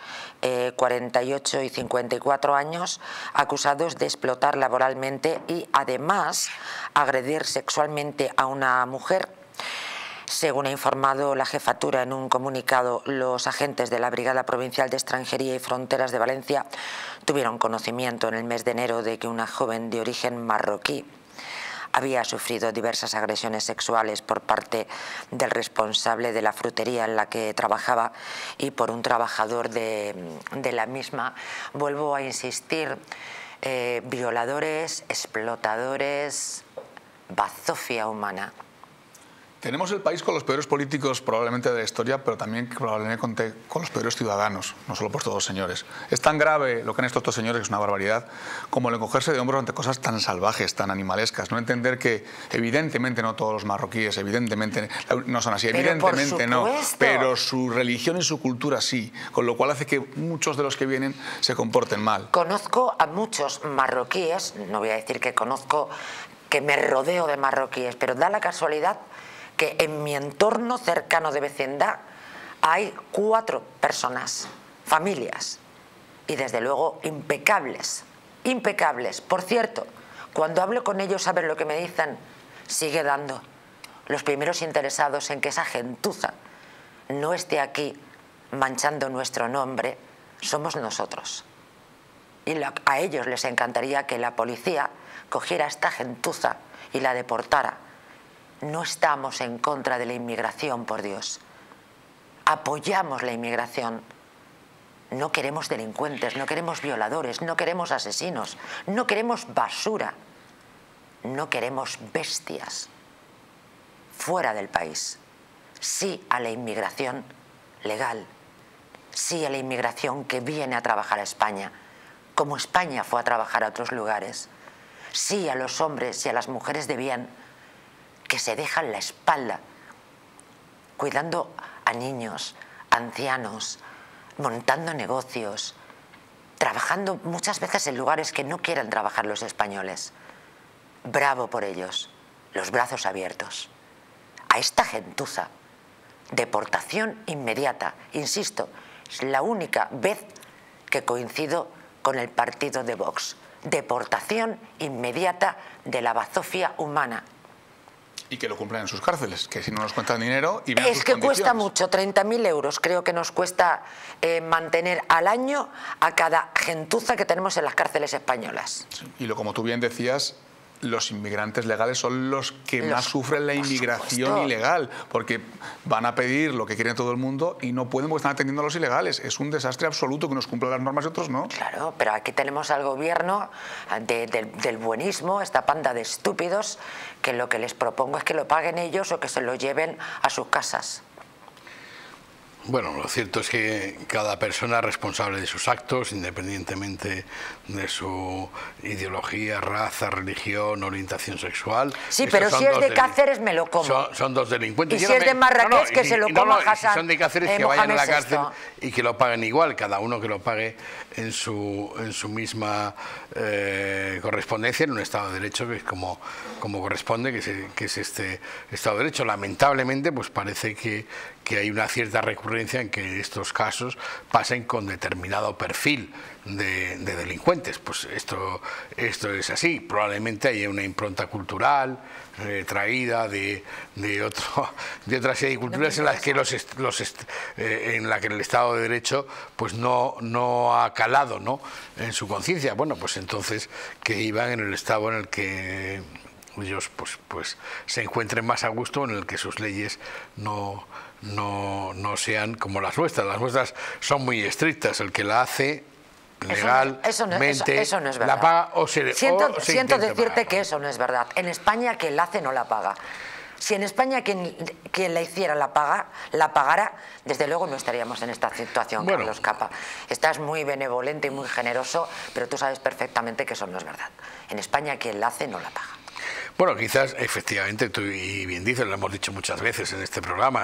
48 y 54 años, acusados de explotar laboralmente y además agredir sexualmente a una mujer. Según ha informado la jefatura en un comunicado, los agentes de la Brigada Provincial de Extranjería y Fronteras de Valencia tuvieron conocimiento en el mes de enero de que una joven de origen marroquí había sufrido diversas agresiones sexuales por parte del responsable de la frutería en la que trabajaba y por un trabajador de la misma. Vuelvo a insistir, violadores, explotadores, bazofia humana. Tenemos el país con los peores políticos probablemente de la historia, pero también probablemente con los peores ciudadanos, no solo por todos señores. Es tan grave lo que han hecho estos señores, que es una barbaridad, como el encogerse de hombros ante cosas tan salvajes, tan animalescas. No entender que evidentemente no todos los marroquíes, evidentemente no son así, evidentemente no, pero su religión y su cultura sí, con lo cual hace que muchos de los que vienen se comporten mal. Conozco a muchos marroquíes, no voy a decir que conozco, que me rodeo de marroquíes, pero da la casualidad que en mi entorno cercano de vecindad hay 4 personas, familias, y desde luego impecables, impecables. Por cierto, Cuando hablo con ellos, ¿sabes lo que me dicen? Sigue dando. Los primeros interesados en que esa gentuza no esté aquí manchando nuestro nombre somos nosotros. Y a ellos les encantaría que la policía cogiera a esta gentuza y la deportara. No estamos en contra de la inmigración, por Dios. Apoyamos la inmigración. No queremos delincuentes, no queremos violadores, no queremos asesinos, no queremos basura, no queremos bestias fuera del país. Sí a la inmigración legal, sí a la inmigración que viene a trabajar a España, como España fue a trabajar a otros lugares. Sí a los hombres y a las mujeres de bien que se dejan la espalda cuidando a niños, ancianos, montando negocios, trabajando muchas veces en lugares que no quieren trabajar los españoles. Bravo por ellos, los brazos abiertos. A esta gentuza, deportación inmediata. Insisto, es la única vez que coincido con el partido de Vox. Deportación inmediata de la bazofia humana. Y que lo cumplan en sus cárceles, que si no nos cuentan dinero y vean es sus que condiciones. Cuesta mucho, 30.000 euros creo que nos cuesta mantener al año a cada gentuza que tenemos en las cárceles españolas. Sí. Y como tú bien decías, los inmigrantes legales son los que más sufren la inmigración ilegal, porque van a pedir lo que quiere todo el mundo y no pueden porque están atendiendo a los ilegales. Es un desastre absoluto que unos cumplan las normas y otros no. Claro, pero aquí tenemos al gobierno del buenismo, esta panda de estúpidos, que lo que les propongo es que lo paguen ellos o que se lo lleven a sus casas. Bueno, lo cierto es que cada persona es responsable de sus actos, independientemente de su ideología, raza, religión, orientación sexual. Sí, pero si es de Cáceres me lo como. Son dos delincuentes. Y si es de Marrakech, que se lo coma Hassan. Si son de Cáceres, que vayan a la cárcel y que lo paguen igual, cada uno que lo pague en su misma correspondencia en un Estado de Derecho, que es como corresponde, que es este Estado de Derecho. Lamentablemente, pues parece que hay una cierta recurrencia en que estos casos pasen con determinado perfil de delincuentes. Pues esto es así. Probablemente haya una impronta cultural traída de otra serie de culturas en las que en la que el Estado de Derecho pues no ha calado, ¿no?, en su conciencia. Bueno, pues entonces que iban en el estado en el que ellos pues se encuentren más a gusto, en el que sus leyes no sean como las nuestras. Las nuestras son muy estrictas. El que la hace legalmente eso no es verdad. la paga o se siento decirte pagar. Que eso no es verdad. En España quien la hace no la paga. Si en España quien la hiciera la pagara, desde luego no estaríamos en esta situación, bueno. Carlos Capa. Estás muy benevolente y muy generoso, pero tú sabes perfectamente que eso no es verdad. En España quien la hace no la paga. Bueno, quizás efectivamente, tú y bien dices, lo hemos dicho muchas veces en este programa,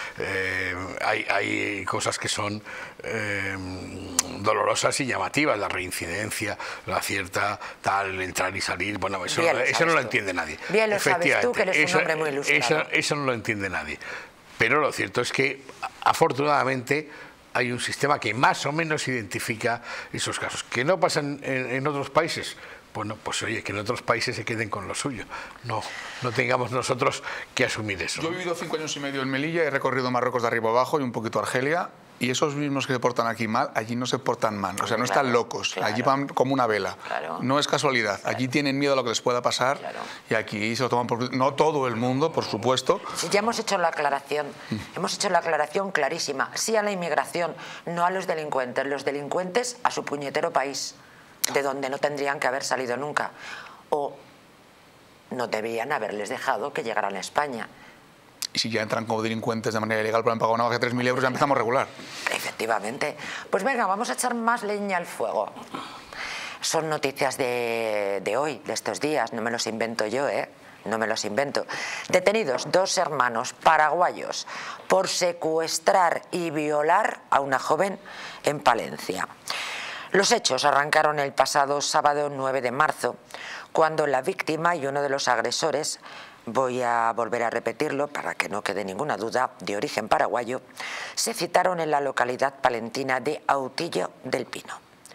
hay cosas que son dolorosas y llamativas, la reincidencia, la cierta tal, entrar y salir, bueno, eso no lo entiende nadie. Bien lo sabes tú, que eres un hombre muy ilustrado. Eso no lo entiende nadie. Pero lo cierto es que, afortunadamente, hay un sistema que más o menos identifica esos casos. ¿Que no pasan en otros países? Bueno, pues oye, que en otros países se queden con lo suyo. No tengamos nosotros que asumir eso. Yo he vivido 5 años y medio en Melilla, he recorrido Marruecos de arriba abajo y un poquito Argelia, y esos mismos que se portan aquí mal, allí no se portan mal. O sea, no están locos. Claro. Allí van como una vela. Claro. No es casualidad. Claro. Allí tienen miedo a lo que les pueda pasar, claro. Y aquí se lo toman por... No todo el mundo, por supuesto. Sí, ya hemos hecho la aclaración. Hemos hecho la aclaración clarísima. Sí a la inmigración, no a los delincuentes. Los delincuentes a su puñetero país, de donde no tendrían que haber salido nunca, o no debían haberles dejado que llegaran a España. Y si ya entran como delincuentes de manera ilegal por haber pagado una baja de 3.000 euros, ya empezamos regular. Efectivamente. Pues venga, vamos a echar más leña al fuego. Son noticias de hoy, de estos días, no me los invento yo, no me los invento. Detenidos 2 hermanos paraguayos por secuestrar y violar a una joven en Palencia. Los hechos arrancaron el pasado sábado 9 de marzo, cuando la víctima y uno de los agresores, voy a volver a repetirlo para que no quede ninguna duda, de origen paraguayo, se citaron en la localidad palentina de Autillo del Pino.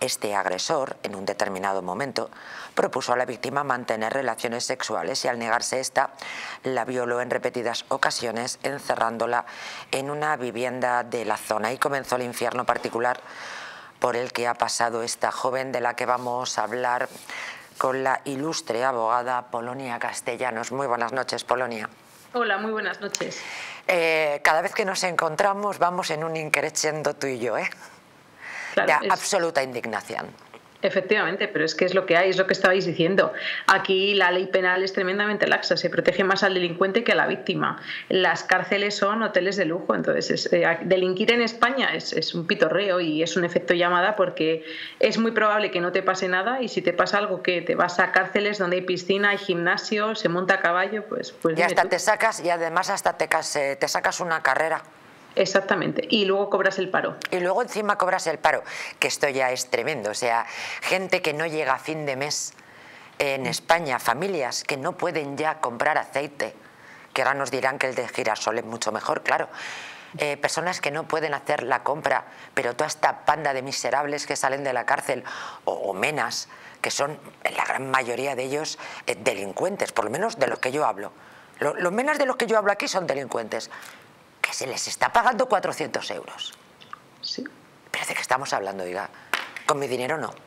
Este agresor, en un determinado momento, propuso a la víctima mantener relaciones sexuales y al negarse esta, la violó en repetidas ocasiones, encerrándola en una vivienda de la zona. Y comenzó el infierno particular por el que ha pasado esta joven, de la que vamos a hablar con la ilustre abogada Polonia Castellanos. Muy buenas noches, Polonia. Hola, muy buenas noches. Cada vez que nos encontramos vamos en un increciendo tú y yo, Claro, de absoluta indignación. Efectivamente, pero es que es lo que hay, es lo que estabais diciendo. Aquí la ley penal es tremendamente laxa, se protege más al delincuente que a la víctima. Las cárceles son hoteles de lujo, entonces delinquir en España es un pitorreo y es un efecto llamada, porque es muy probable que no te pase nada, y si te pasa algo, que te vas a cárceles donde hay piscina, hay gimnasio, se monta a caballo, pues y hasta te sacas, y además hasta te sacas una carrera. Exactamente, y luego cobras el paro. Y luego encima cobras el paro, que esto ya es tremendo. O sea, gente que no llega a fin de mes en España, familias que no pueden ya comprar aceite, que ahora nos dirán que el de girasol es mucho mejor, claro. Personas que no pueden hacer la compra, pero toda esta panda de miserables que salen de la cárcel, o menas, que son la gran mayoría de ellos delincuentes, por lo menos de los que yo hablo. Los menas de los que yo hablo aquí son delincuentes, que se les está pagando 400 euros. Sí. Pero ¿de qué estamos hablando, oiga? Con mi dinero no.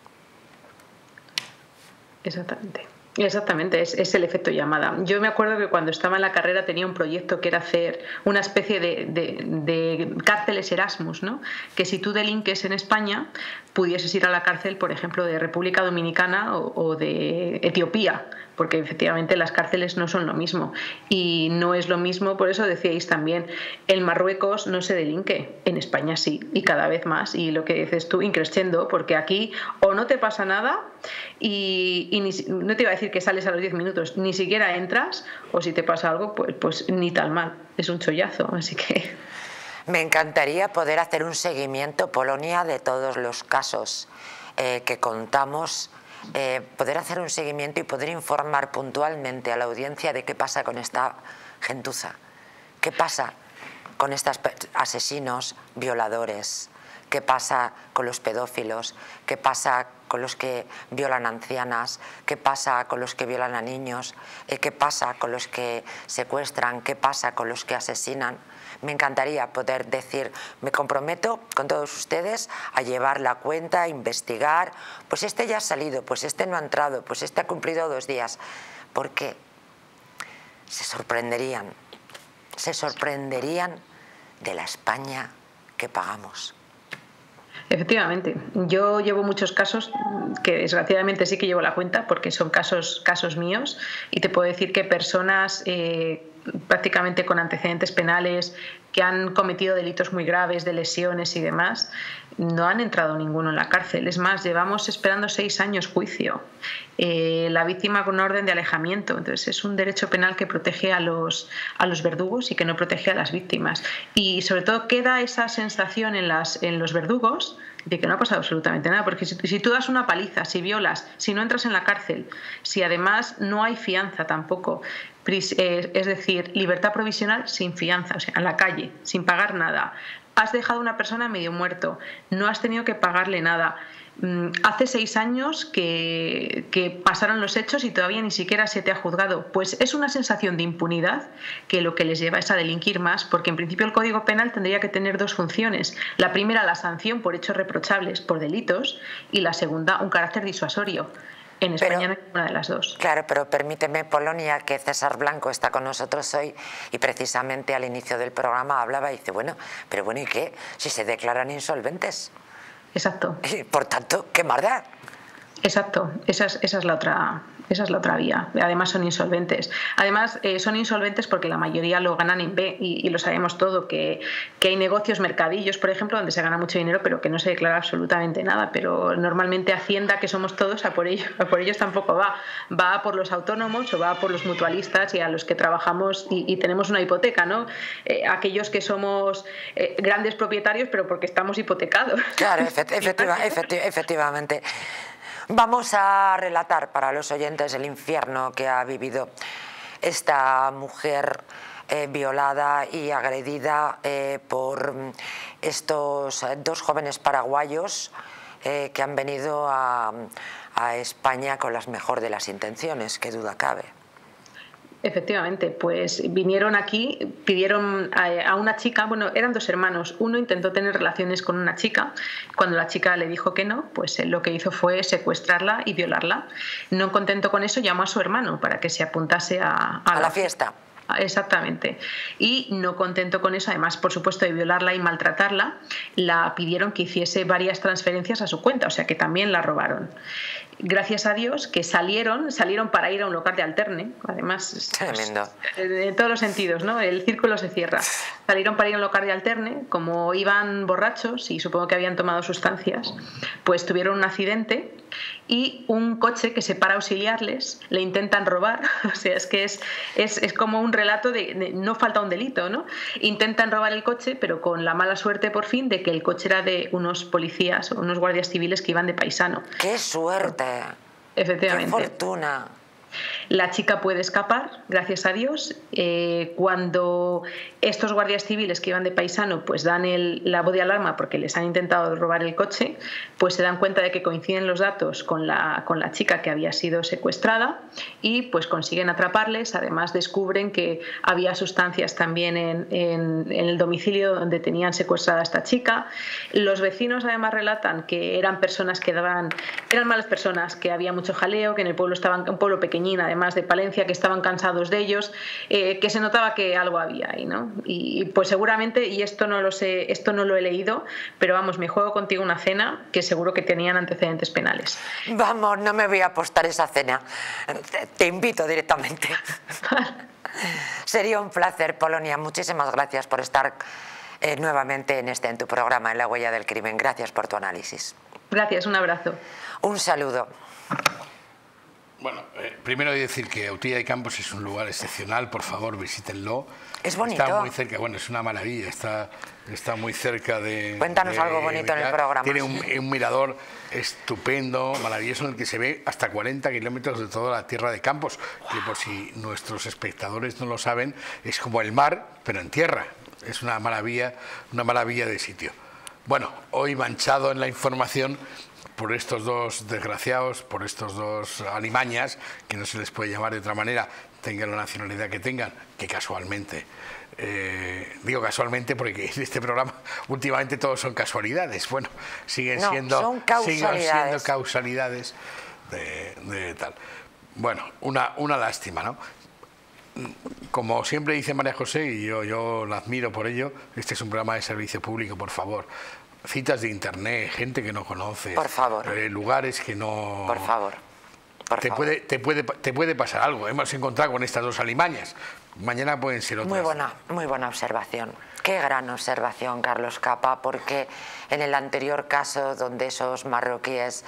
Exactamente. Exactamente, es el efecto llamada. Yo me acuerdo que cuando estaba en la carrera tenía un proyecto que era hacer una especie de cárceles Erasmus, ¿no? Que si tú delinques en España pudieses ir a la cárcel, por ejemplo, de República Dominicana o de Etiopía, porque efectivamente las cárceles no son lo mismo. Y no es lo mismo, por eso decíais también, en Marruecos no se delinque, en España sí, y cada vez más. Y lo que dices tú, increciendo, porque aquí o no te pasa nada y no te iba a decir que sales a los 10 minutos, ni siquiera entras, o si te pasa algo, pues ni tal mal, es un chollazo, así que... Me encantaría poder hacer un seguimiento, Polonia, de todos los casos que contamos, poder hacer un seguimiento y poder informar puntualmente a la audiencia de qué pasa con esta gentuza, qué pasa con estos asesinos, violadores, qué pasa con los pedófilos, qué pasa con los que violan ancianas, qué pasa con los que violan a niños, qué pasa con los que secuestran, qué pasa con los que asesinan. Me encantaría poder decir, me comprometo con todos ustedes a llevar la cuenta, a investigar, pues este ya ha salido, pues este no ha entrado, pues este ha cumplido 2 días, porque se sorprenderían de la España que pagamos. Efectivamente, yo llevo muchos casos que desgraciadamente sí que llevo la cuenta, porque son casos míos, y te puedo decir que personas prácticamente con antecedentes penales, que han cometido delitos muy graves de lesiones y demás, no han entrado ninguno en la cárcel. Es más, llevamos esperando 6 años juicio. La víctima con orden de alejamiento. Entonces es un derecho penal que protege a los verdugos y que no protege a las víctimas. Y sobre todo queda esa sensación en los verdugos de que no ha pasado absolutamente nada, porque si tú das una paliza, si violas, si no entras en la cárcel, si además no hay fianza tampoco, es decir, libertad provisional sin fianza, o sea, en la calle, sin pagar nada, has dejado a una persona medio muerto, no has tenido que pagarle nada. Hace 6 años que pasaron los hechos y todavía ni siquiera se te ha juzgado. Pues es una sensación de impunidad que lo que les lleva es a delinquir más, porque en principio el Código Penal tendría que tener 2 funciones. La primera, la sanción por hechos reprochables, por delitos, y la segunda, un carácter disuasorio. En España no hay ninguna de las 2. Claro, pero permíteme, Polonia, que César Blanco está con nosotros hoy y precisamente al inicio del programa hablaba y dice, pero ¿y qué? Si se declaran insolventes. Exacto. Y, por tanto, ¿qué más da? Exacto, esa es la otra vía. Además son insolventes. Además son insolventes porque la mayoría lo ganan en B, y lo sabemos todo, que hay negocios, mercadillos, por ejemplo, donde se gana mucho dinero pero que no se declara absolutamente nada. Pero normalmente Hacienda, que somos todos, a por ellos tampoco va por los autónomos o va por los mutualistas y a los que trabajamos y tenemos una hipoteca, ¿no? Aquellos que somos grandes propietarios pero porque estamos hipotecados. Claro, efectivamente. Vamos a relatar para los oyentes el infierno que ha vivido esta mujer violada y agredida por estos 2 jóvenes paraguayos que han venido a España con las mejor de las intenciones, qué duda cabe. Efectivamente, pues vinieron aquí, pidieron a una chica, bueno, eran dos hermanos, uno intentó tener relaciones con una chica, cuando la chica le dijo que no, pues él lo que hizo fue secuestrarla y violarla. No contento con eso, llamó a su hermano para que se apuntase a la fiesta. Exactamente. Y no contento con eso, además, por supuesto, de violarla y maltratarla, la pidieron que hiciese varias transferencias a su cuenta, o sea que también la robaron. Gracias a Dios que salieron para ir a un local de alterne, además, tremendo. En todos los sentidos, ¿no? El círculo se cierra. Salieron para ir a un local de alterne, como iban borrachos y supongo que habían tomado sustancias, pues tuvieron un accidente y un coche que se para a auxiliarles le intentan robar. O sea, es que es como un relato de no falta un delito, ¿no? Intentan robar el coche, pero con la mala suerte por fin de que el coche era de unos policías o unos guardias civiles que iban de paisano. ¡Qué suerte! Efectivamente. ¡Qué fortuna! La chica puede escapar, gracias a Dios. Cuando estos guardias civiles que iban de paisano pues dan la voz de alarma porque les han intentado robar el coche, pues se dan cuenta de que coinciden los datos con la chica que había sido secuestrada y pues consiguen atraparles. Además descubren que había sustancias también en el domicilio donde tenían secuestrada a esta chica. Los vecinos además relatan que eran personas que eran malas personas, que había mucho jaleo, que en el pueblo estaban, un pueblo pequeñín además de Palencia, que estaban cansados de ellos, que se notaba que algo había ahí, ¿no? Y pues seguramente, y esto no lo sé, esto no lo he leído, pero vamos, me juego contigo una cena que seguro que tenían antecedentes penales. Vamos, no me voy a apostar esa cena. Te invito directamente. Sería un placer, Polonia. Muchísimas gracias por estar nuevamente en tu programa, en La Huella del Crimen. Gracias por tu análisis. Gracias, un abrazo. Un saludo. Bueno, primero hay que decir que Autilla de Campos es un lugar excepcional, por favor visítenlo. Es bonito. Está muy cerca, bueno, es una maravilla, está muy cerca de... Cuéntanos algo bonito en el programa. Tiene un mirador estupendo, maravilloso, en el que se ve hasta 40 kilómetros de toda la tierra de Campos, que por si nuestros espectadores no lo saben, es como el mar, pero en tierra. Es una maravilla de sitio. Bueno, hoy manchado en la información por estos dos desgraciados, por estos dos alimañas, que no se les puede llamar de otra manera, tengan la nacionalidad que tengan, que casualmente, digo casualmente porque en este programa últimamente todos son casualidades, bueno, siguen siendo causalidades de tal. Bueno, una lástima, ¿no? Como siempre dice María José, y yo la admiro por ello, este es un programa de servicio público, por favor. Citas de internet, gente que no conoces, por favor. Lugares que no... Por favor. Te puede pasar algo. Hemos encontrado con estas dos alimañas. Mañana pueden ser otras. Muy buena observación. Qué gran observación, Carlos Capa, porque en el anterior caso donde esos marroquíes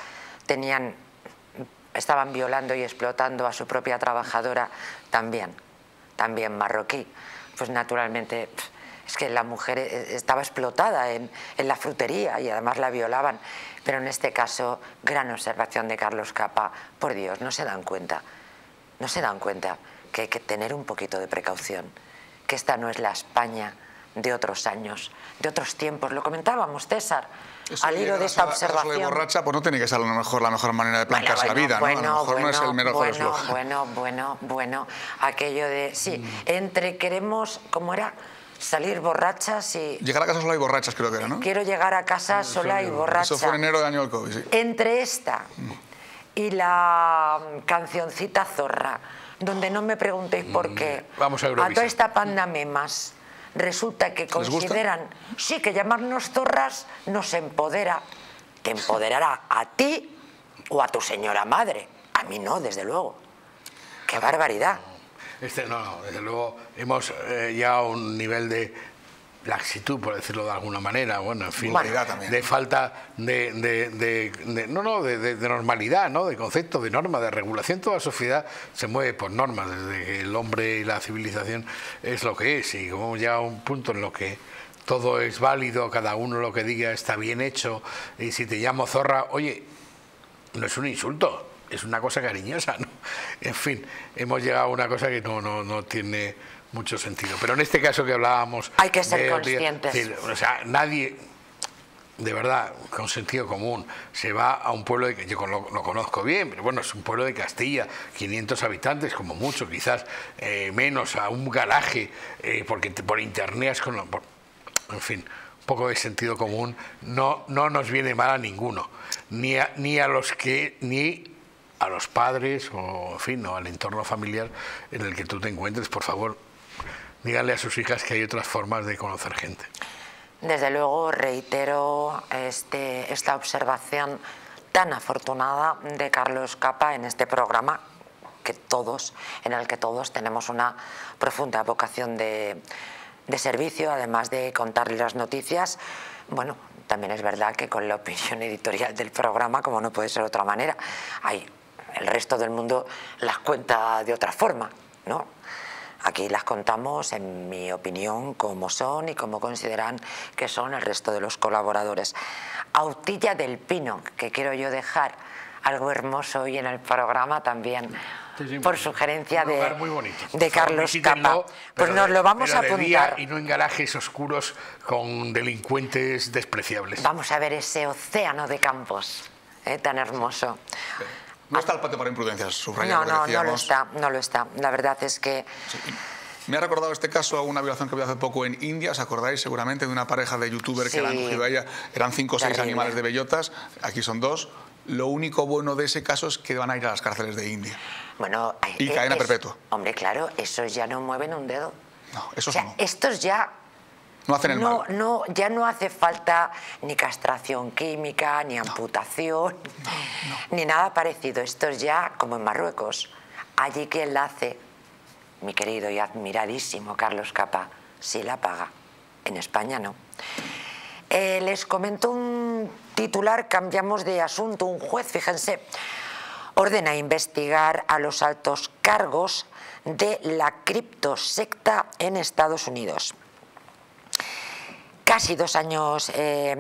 estaban violando y explotando a su propia trabajadora, también marroquí, pues naturalmente... Es que la mujer estaba explotada en la frutería y además la violaban. Pero en este caso, gran observación de Carlos Capa. Por Dios, no se dan cuenta que hay que tener un poquito de precaución. Que esta no es la España de otros años, de otros tiempos. Lo comentábamos, César, al hilo de esta observación. De borracha, pues no tiene que ser la mejor manera de plantearse la vida, ¿no? A lo mejor no es el mejor eslogan. Bueno, aquello de... Sí, entre queremos... ¿Cómo era? Salir borrachas y... Llegar a casa sola y borrachas, creo que era, ¿no? Quiero llegar a casa sola y borracha. Eso fue en enero del año del COVID, sí. Entre esta y la cancioncita zorra, donde no me preguntéis por qué, vamos a toda esta panda memas, resulta que consideran, sí, que llamarnos zorras nos empodera. Te empoderará a ti o a tu señora madre. A mí no, desde luego. ¡Qué barbaridad! No, desde luego hemos llegado a un nivel de laxitud, por decirlo de alguna manera, bueno, en fin, de falta de normalidad, ¿no? De concepto, de norma, de regulación. Toda sociedad se mueve por normas, desde que el hombre y la civilización es lo que es, y como hemos llegado a un punto en lo que todo es válido, cada uno lo que diga está bien hecho, y si te llamo zorra, oye, no es un insulto. Es una cosa cariñosa, ¿no? En fin, hemos llegado a una cosa que no tiene mucho sentido. Pero en este caso que hablábamos... Hay que ser conscientes. O sea, nadie... de verdad, con sentido común, se va a un pueblo que yo lo conozco bien, pero bueno, es un pueblo de Castilla, 500 habitantes como mucho, quizás menos, a un garaje, porque por internet, en fin, un poco de sentido común no nos viene mal a ninguno, ni a los padres o, en fin, no, al entorno familiar en el que tú te encuentres. Por favor, díganle a sus hijas que hay otras formas de conocer gente. Desde luego reitero esta observación tan afortunada de Carlos Capa en este programa en el que todos tenemos una profunda vocación de servicio, además de contarle las noticias. Bueno, también es verdad que con la opinión editorial del programa, como no puede ser de otra manera, el resto del mundo las cuenta de otra forma, ¿no? Aquí las contamos, en mi opinión, como son y como consideran que son el resto de los colaboradores. Autilla del Pino, que quiero yo dejar algo hermoso hoy en el programa también, por sugerencia de Carlos Capa. Pues nos lo vamos a apuntar. Y no en garajes oscuros con delincuentes despreciables. Vamos a ver ese océano de campos tan hermoso. No está el patio para imprudencias, subrayado. No lo está. La verdad es que... Sí. Me ha recordado este caso a una violación que había hace poco en India. ¿Os acordáis seguramente de una pareja de youtubers que la han cogido a ella? Eran 5 o 6 animales de bellotas, aquí son 2. Lo único bueno de ese caso es que van a ir a las cárceles de India. Bueno, y cadena perpetua. Hombre, claro, esos ya no mueven un dedo. No, esos no. Estos ya... No hacen el mal. Ya no hace falta ni castración química, ni amputación, ni nada parecido. Esto es ya como en Marruecos. Allí quien la hace, mi querido y admiradísimo Carlos Capa, sí la paga. En España no. Les comento un titular, cambiamos de asunto. Un juez, fíjense, ordena investigar a los altos cargos de la criptosecta en Estados Unidos. Casi 2 años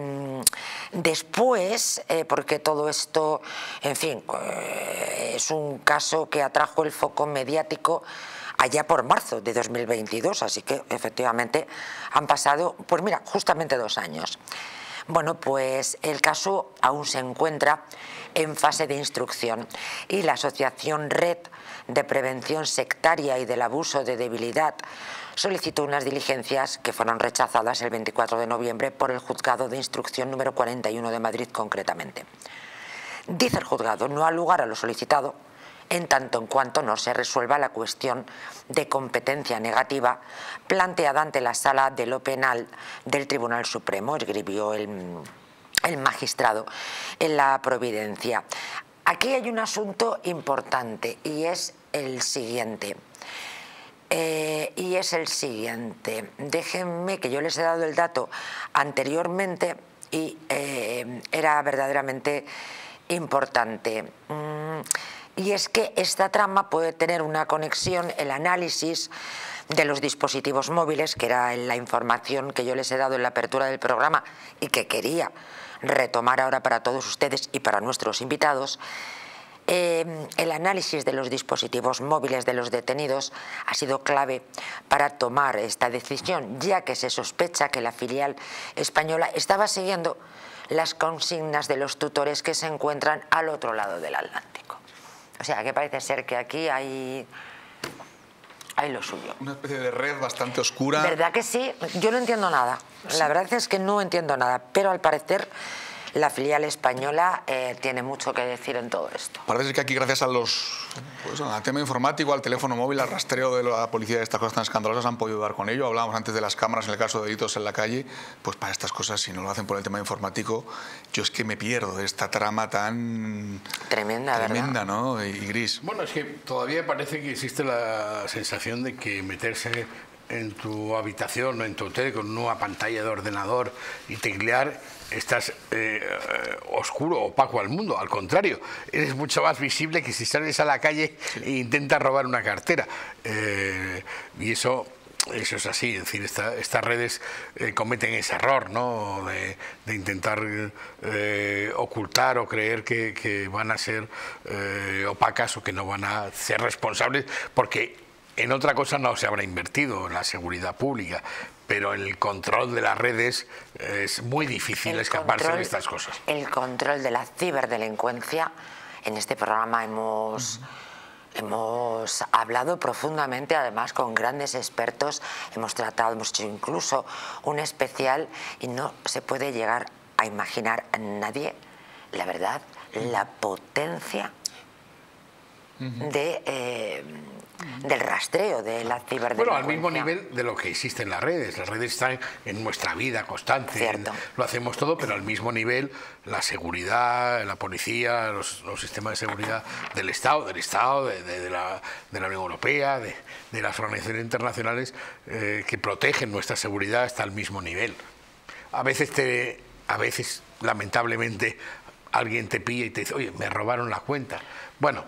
después, porque todo esto, en fin, es un caso que atrajo el foco mediático allá por marzo de 2022, así que efectivamente han pasado, pues mira, justamente 2 años. Bueno, pues el caso aún se encuentra en fase de instrucción y la Asociación Red de Prevención Sectaria y del Abuso de Debilidad solicitó unas diligencias que fueron rechazadas el 24 de noviembre por el Juzgado de Instrucción número 41 de Madrid concretamente. Dice el juzgado, no ha lugar a lo solicitado en tanto en cuanto no se resuelva la cuestión de competencia negativa planteada ante la Sala de lo Penal del Tribunal Supremo, escribió el magistrado en la Providencia. Aquí hay un asunto importante y es el siguiente. Déjenme que yo les he dado el dato anteriormente y era verdaderamente importante. Y es que esta trama puede tener una conexión, el análisis de los dispositivos móviles, que era la información que yo les he dado en la apertura del programa y que quería retomar ahora para todos ustedes y para nuestros invitados. El análisis de los dispositivos móviles de los detenidos ha sido clave para tomar esta decisión, ya que se sospecha que la filial española estaba siguiendo las consignas de los tutores que se encuentran al otro lado del Atlántico. O sea, que parece ser que aquí hay lo suyo. Una especie de red bastante oscura. ¿Verdad que sí? Yo no entiendo nada. La verdad es que no entiendo nada, pero al parecer la filial española tiene mucho que decir en todo esto. Parece que aquí, gracias a al tema informático, al teléfono móvil, al rastreo de la policía de estas cosas tan escandalosas, han podido dar con ello. Hablábamos antes de las cámaras en el caso de delitos en la calle. Pues para estas cosas, si no lo hacen por el tema informático, yo es que me pierdo de esta trama tan tremenda, ¿no? Y gris. Bueno, es que todavía parece que existe la sensación de que meterse en tu habitación o en tu hotel con una pantalla de ordenador y teclear, estás oscuro, opaco al mundo. Al contrario, eres mucho más visible que si sales a la calle e intentas robar una cartera. Y eso es así. Es decir, estas redes cometen ese error, ¿no? de intentar ocultar o creer que van a ser opacas o que no van a ser responsables, porque en otra cosa no se habrá invertido, en la seguridad pública. pero el control de las redes es muy difícil escaparse de estas cosas. El control de la ciberdelincuencia, en este programa hemos hablado profundamente, además con grandes expertos, hemos hecho incluso un especial y no se puede llegar a imaginar a nadie, la verdad, la potencia del rastreo, de la ciberdelincuencia. Bueno, al mismo nivel de lo que existe en las redes. Las redes están en nuestra vida constante, lo hacemos todo, pero al mismo nivel la seguridad, la policía, los sistemas de seguridad del Estado, de la Unión Europea, de las organizaciones internacionales que protegen nuestra seguridad hasta el mismo nivel. A veces, lamentablemente, alguien te pilla y te dice, oye, me robaron la cuenta. Bueno,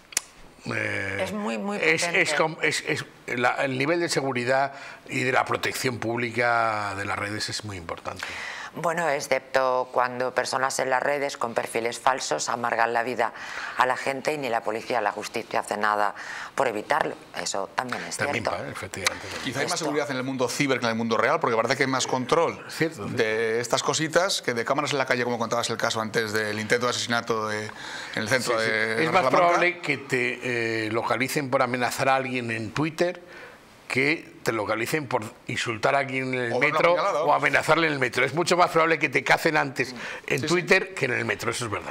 es muy potente. El nivel de seguridad y de la protección pública de las redes es muy importante. Bueno, excepto cuando personas en las redes con perfiles falsos amargan la vida a la gente y ni la policía, la justicia hace nada por evitarlo. Eso también es cierto. Efectivamente. Quizá hay más seguridad en el mundo ciber que en el mundo real, porque parece que hay más control de estas cositas que de cámaras en la calle, como contabas el caso antes del intento de asesinato en el centro de Es más probable que te localicen por amenazar a alguien en Twitter que te localicen por insultar a alguien en el metro o amenazarle en el metro. Es mucho más probable que te cacen antes en Twitter que en el metro, eso es verdad.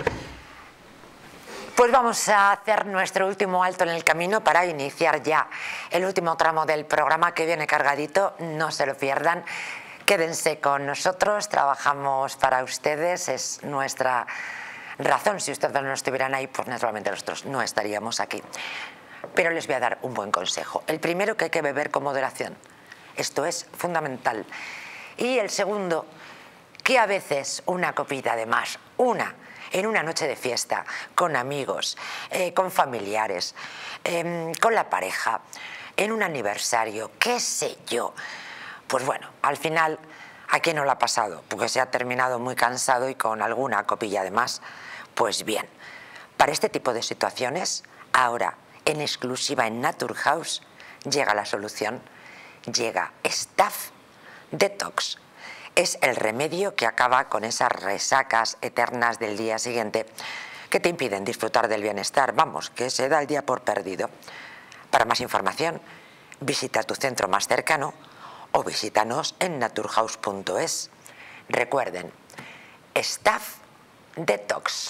Pues vamos a hacer nuestro último alto en el camino para iniciar ya el último tramo del programa que viene cargadito, no se lo pierdan. Quédense con nosotros, trabajamos para ustedes, es nuestra razón. Si ustedes no estuvieran ahí, pues naturalmente nosotros no estaríamos aquí. Pero les voy a dar un buen consejo. El primero, que hay que beber con moderación. Esto es fundamental. Y el segundo, que a veces una copita de más, en una noche de fiesta, con amigos, con familiares, con la pareja, en un aniversario, qué sé yo. Pues bueno, al final, ¿a quién no lo ha pasado? Porque se ha terminado muy cansado y con alguna copilla de más. Pues bien, para este tipo de situaciones, ahora, en exclusiva en Naturhaus, llega la solución, llega Staff Detox. Es el remedio que acaba con esas resacas eternas del día siguiente que te impiden disfrutar del bienestar, vamos, que se da el día por perdido. Para más información, visita tu centro más cercano o visítanos en naturhaus.es. Recuerden, Staff Detox.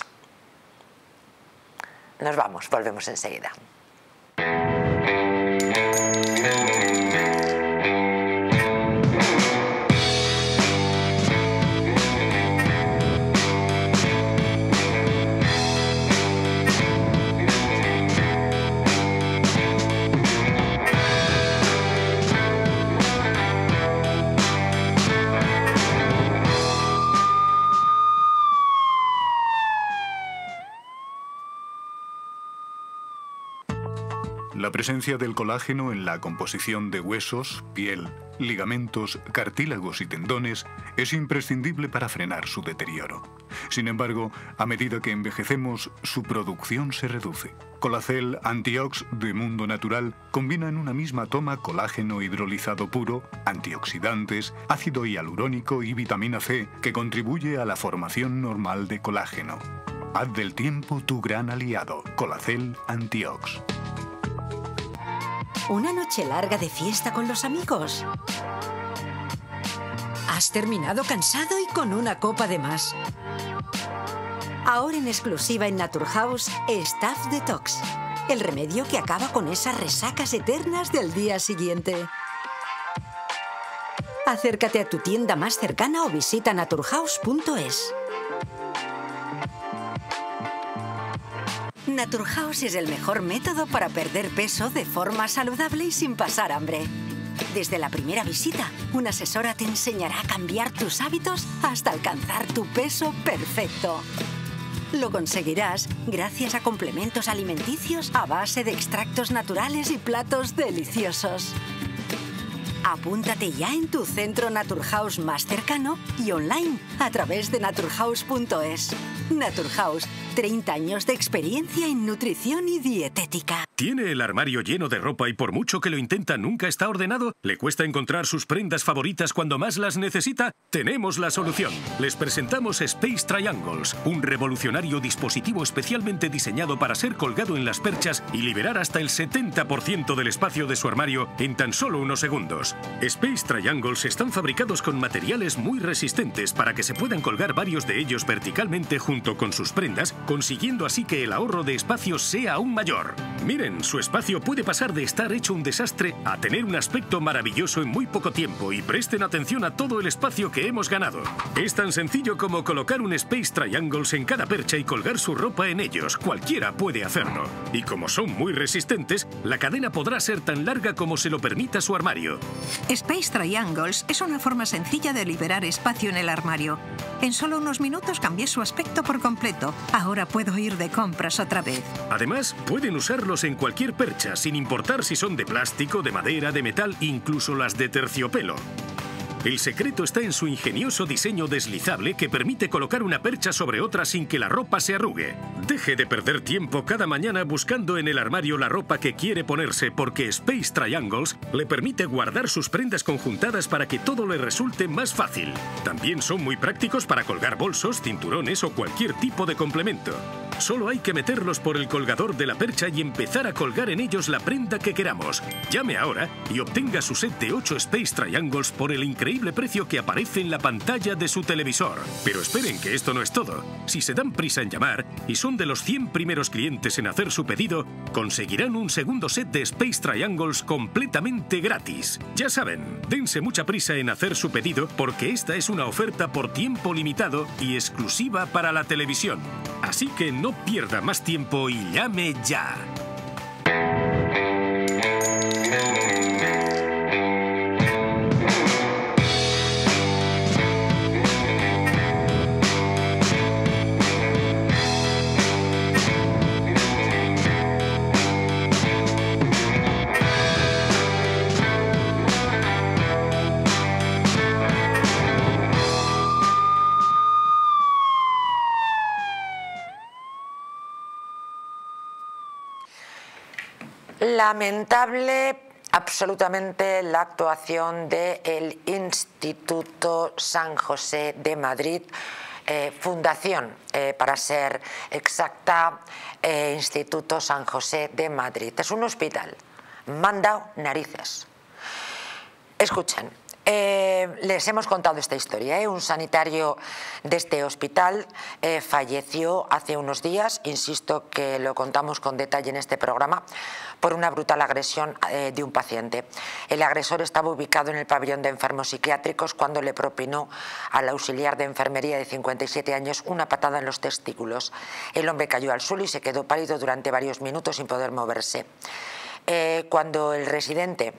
Nos vamos, volvemos enseguida. La presencia del colágeno en la composición de huesos, piel, ligamentos, cartílagos y tendones es imprescindible para frenar su deterioro. Sin embargo, a medida que envejecemos, su producción se reduce. Colacel Antiox de Mundo Natural combina en una misma toma colágeno hidrolizado puro, antioxidantes, ácido hialurónico y vitamina C, que contribuye a la formación normal de colágeno. Haz del tiempo tu gran aliado. Colacel Antiox. ¿Una noche larga de fiesta con los amigos? ¿Has terminado cansado y con una copa de más? Ahora en exclusiva en Naturhaus, Staff Detox. El remedio que acaba con esas resacas eternas del día siguiente. Acércate a tu tienda más cercana o visita naturhaus.es. Naturhaus es el mejor método para perder peso de forma saludable y sin pasar hambre. Desde la primera visita, una asesora te enseñará a cambiar tus hábitos hasta alcanzar tu peso perfecto. Lo conseguirás gracias a complementos alimenticios a base de extractos naturales y platos deliciosos. Apúntate ya en tu centro Naturhaus más cercano y online a través de naturhaus.es. Naturhaus, 30 años de experiencia en nutrición y dietética. ¿Tiene el armario lleno de ropa y por mucho que lo intenta nunca está ordenado? ¿Le cuesta encontrar sus prendas favoritas cuando más las necesita? Tenemos la solución. Les presentamos Space Triangles, un revolucionario dispositivo especialmente diseñado para ser colgado en las perchas y liberar hasta el 70% del espacio de su armario en tan solo unos segundos. Space Triangles están fabricados con materiales muy resistentes para que se puedan colgar varios de ellos verticalmente junto con sus prendas, consiguiendo así que el ahorro de espacio sea aún mayor. Miren, su espacio puede pasar de estar hecho un desastre a tener un aspecto maravilloso en muy poco tiempo y presten atención a todo el espacio que hemos ganado. Es tan sencillo como colocar un Space Triangles en cada percha y colgar su ropa en ellos. Cualquiera puede hacerlo. Y como son muy resistentes, la cadena podrá ser tan larga como se lo permita su armario. Space Triangles es una forma sencilla de liberar espacio en el armario. En solo unos minutos cambié su aspecto por completo. Ahora puedo ir de compras otra vez. Además, pueden usarlos en cualquier percha, sin importar si son de plástico, de madera, de metal, incluso las de terciopelo. El secreto está en su ingenioso diseño deslizable que permite colocar una percha sobre otra sin que la ropa se arrugue. Deje de perder tiempo cada mañana buscando en el armario la ropa que quiere ponerse, porque Space Triangles le permite guardar sus prendas conjuntadas para que todo le resulte más fácil. También son muy prácticos para colgar bolsos, cinturones o cualquier tipo de complemento. Solo hay que meterlos por el colgador de la percha y empezar a colgar en ellos la prenda que queramos. Llame ahora y obtenga su set de 8 Space Triangles por el increíble precio que aparece en la pantalla de su televisor. Pero esperen, que esto no es todo. Si se dan prisa en llamar y son de los 100 primeros clientes en hacer su pedido, conseguirán un segundo set de Space Triangles completamente gratis. Ya saben, dense mucha prisa en hacer su pedido porque esta es una oferta por tiempo limitado y exclusiva para la televisión. Así que no pierda más tiempo y llame ya. Lamentable absolutamente la actuación del Instituto San José de Madrid, Fundación, para ser exacta, Instituto San José de Madrid. Es un hospital, mandado narices. Escuchen. Les hemos contado esta historia. Un sanitario de este hospital falleció hace unos días, insisto que lo contamos con detalle en este programa, por una brutal agresión de un paciente. El agresor estaba ubicado en el pabellón de enfermos psiquiátricos cuando le propinó al auxiliar de enfermería de 57 años una patada en los testículos. El hombre cayó al suelo y se quedó pálido durante varios minutos sin poder moverse. Cuando el residente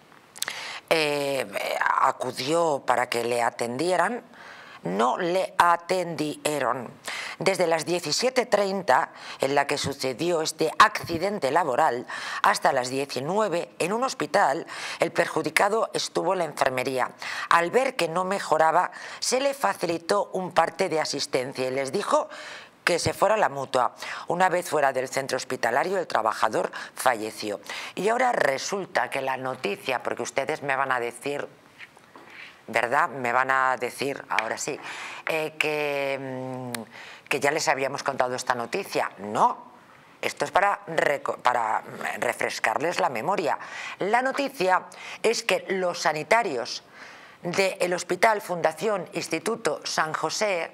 acudió para que le atendieran, no le atendieron. Desde las 17:30 en la que sucedió este accidente laboral hasta las 19 en un hospital, el perjudicado estuvo en la enfermería. Al ver que no mejoraba, se le facilitó un parte de asistencia y les dijo que se fuera a la mutua. Una vez fuera del centro hospitalario, el trabajador falleció. Y ahora resulta que la noticia, porque ustedes me van a decir, ¿verdad? Me van a decir, ahora sí, que ya les habíamos contado esta noticia. No, esto es para refrescarles la memoria. La noticia es que los sanitarios del Hospital Fundación Instituto San José,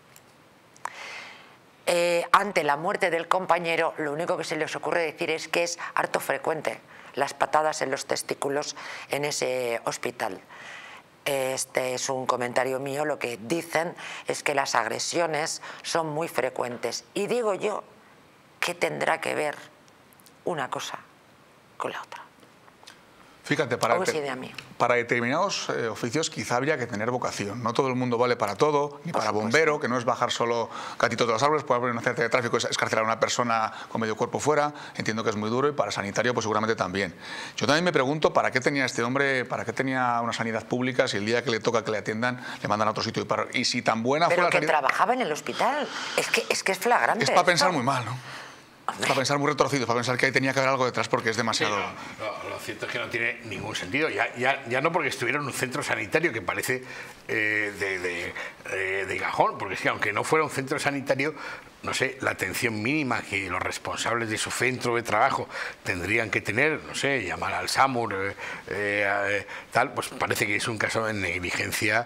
ante la muerte del compañero, lo único que se les ocurre decir es que es harto frecuente las patadas en los testículos en ese hospital. Este es un comentario mío. Lo que dicen es que las agresiones son muy frecuentes. Y digo yo, ¿qué tendrá que ver una cosa con la otra? Fíjate, para determinados oficios quizá habría que tener vocación. No todo el mundo vale para todo, ni para bombero, que no es bajar solo gatitos de los árboles, puede haber un accidente de tráfico, es escarcelar a una persona con medio cuerpo fuera, entiendo que es muy duro, y para sanitario pues seguramente también. Yo también me pregunto para qué tenía este hombre, para qué tenía una sanidad pública si el día que le toca que le atiendan le mandan a otro sitio. Y si tan buena fue la sanidad... Pero que trabajaba en el hospital, es que es flagrante. Es para pensar muy mal, ¿no? Es para pensar muy retorcido, para pensar que ahí tenía que haber algo detrás porque es demasiado... Sí, lo cierto es que no tiene ningún sentido, ya no porque estuviera en un centro sanitario que parece de cajón, porque es que aunque no fuera un centro sanitario, no sé, la atención mínima que los responsables de su centro de trabajo tendrían que tener, no sé, llamar al SAMUR, tal, pues parece que es un caso de negligencia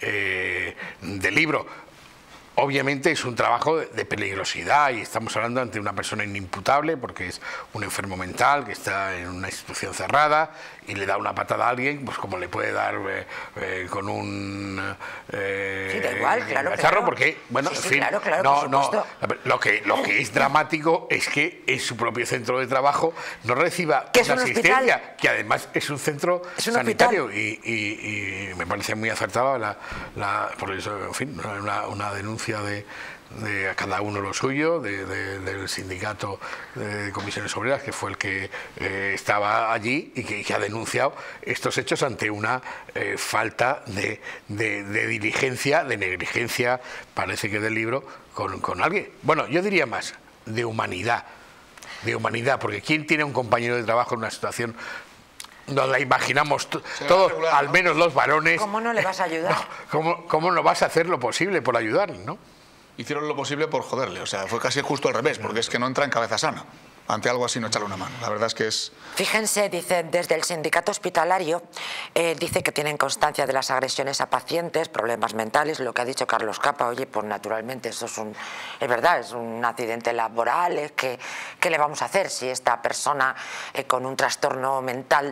de libro. Obviamente es un trabajo de peligrosidad y estamos hablando ante una persona inimputable porque es un enfermo mental que está en una institución cerrada y le da una patada a alguien, pues como le puede dar con un sí, da igual, claro, cacharro, porque, bueno, sí, en fin, no, lo que es dramático es que en su propio centro de trabajo no reciba una asistencia, que además es un centro sanitario y me parece muy acertada por eso, en fin, una denuncia de a cada uno lo suyo, del sindicato de comisiones obreras, que fue el que estaba allí y que ha denunciado estos hechos ante una falta de diligencia, de negligencia, parece que del libro, con alguien. Bueno, yo diría más, de humanidad, porque ¿quién tiene un compañero de trabajo en una situación? Nos la imaginamos todos, regular, al menos los varones. ¿Cómo no le vas a ayudar? ¿Cómo no vas a hacer lo posible por ayudarle, no? Hicieron lo posible por joderle, o sea, fue casi justo al revés, porque es que no entra en cabeza sana. Ante algo así no echarle una mano. La verdad es que es... Fíjense, dice, desde el sindicato hospitalario, dice que tienen constancia de las agresiones a pacientes, problemas mentales, lo que ha dicho Carlos Capa. Oye, pues naturalmente eso es verdad, es un accidente laboral, ¿qué le vamos a hacer si esta persona con un trastorno mental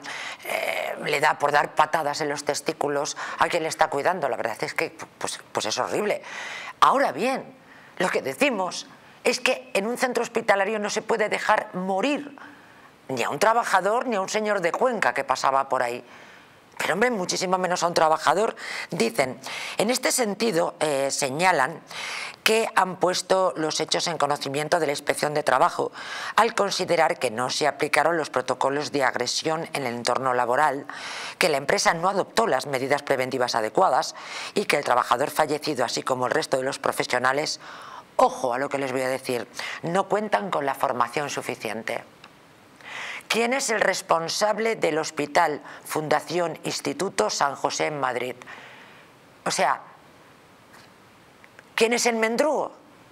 le da por dar patadas en los testículos a quien le está cuidando? La verdad es que pues es horrible. Ahora bien, lo que decimos es que en un centro hospitalario no se puede dejar morir ni a un trabajador ni a un señor de Cuenca que pasaba por ahí. Pero hombre, muchísimo menos a un trabajador. Dicen, en este sentido señalan que han puesto los hechos en conocimiento de la Inspección de Trabajo al considerar que no se aplicaron los protocolos de agresión en el entorno laboral, que la empresa no adoptó las medidas preventivas adecuadas y que el trabajador fallecido, así como el resto de los profesionales, ojo a lo que les voy a decir, no cuentan con la formación suficiente. ¿Quién es el responsable del Hospital Fundación Instituto San José en Madrid? O sea, ¿quién es el mendrugo?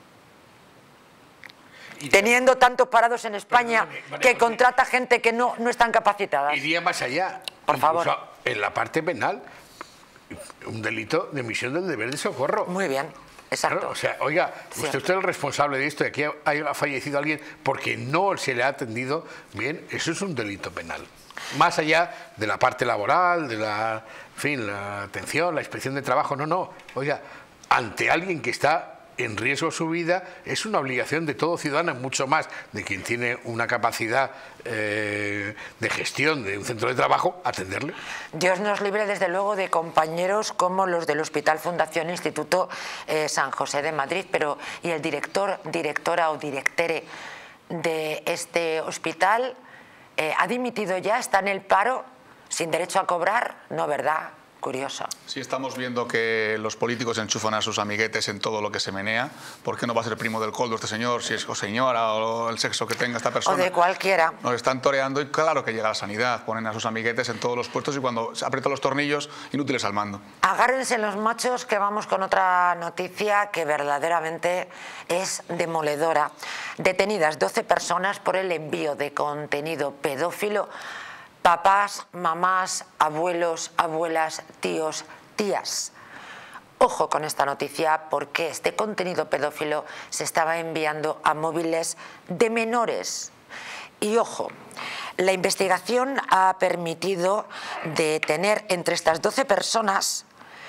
Teniendo tantos parados en España que contrata gente que no están capacitadas. Iría más allá. Por favor. En la parte penal, un delito de omisión del deber de socorro. Muy bien. Exacto. Claro, o sea, oiga, usted es el responsable de esto y aquí ha fallecido alguien porque no se le ha atendido bien, eso es un delito penal. Más allá de la parte laboral, de la atención, la inspección de trabajo, no. Oiga, ante alguien que está en riesgo su vida, es una obligación de todo ciudadano, mucho más de quien tiene una capacidad de gestión de un centro de trabajo, atenderle. Dios nos libre desde luego de compañeros como los del Hospital Fundación Instituto San José de Madrid, pero ¿y el directora o directere de este hospital ha dimitido ya, está en el paro, sin derecho a cobrar? No, ¿verdad? Curioso. Sí, estamos viendo que los políticos enchufan a sus amiguetes en todo lo que se menea. ¿Por qué no va a ser primo del coldo este señor, si es o señora o el sexo que tenga esta persona? O de cualquiera. Nos están toreando y claro que llega la sanidad. Ponen a sus amiguetes en todos los puestos y cuando se aprietan los tornillos, inútiles al mando. Agárrense los machos que vamos con otra noticia que verdaderamente es demoledora. Detenidas 12 personas por el envío de contenido pedófilo. Papás, mamás, abuelos, abuelas, tíos, tías. Ojo con esta noticia porque este contenido pedófilo se estaba enviando a móviles de menores. Y ojo, la investigación ha permitido detener entre estas 12 personas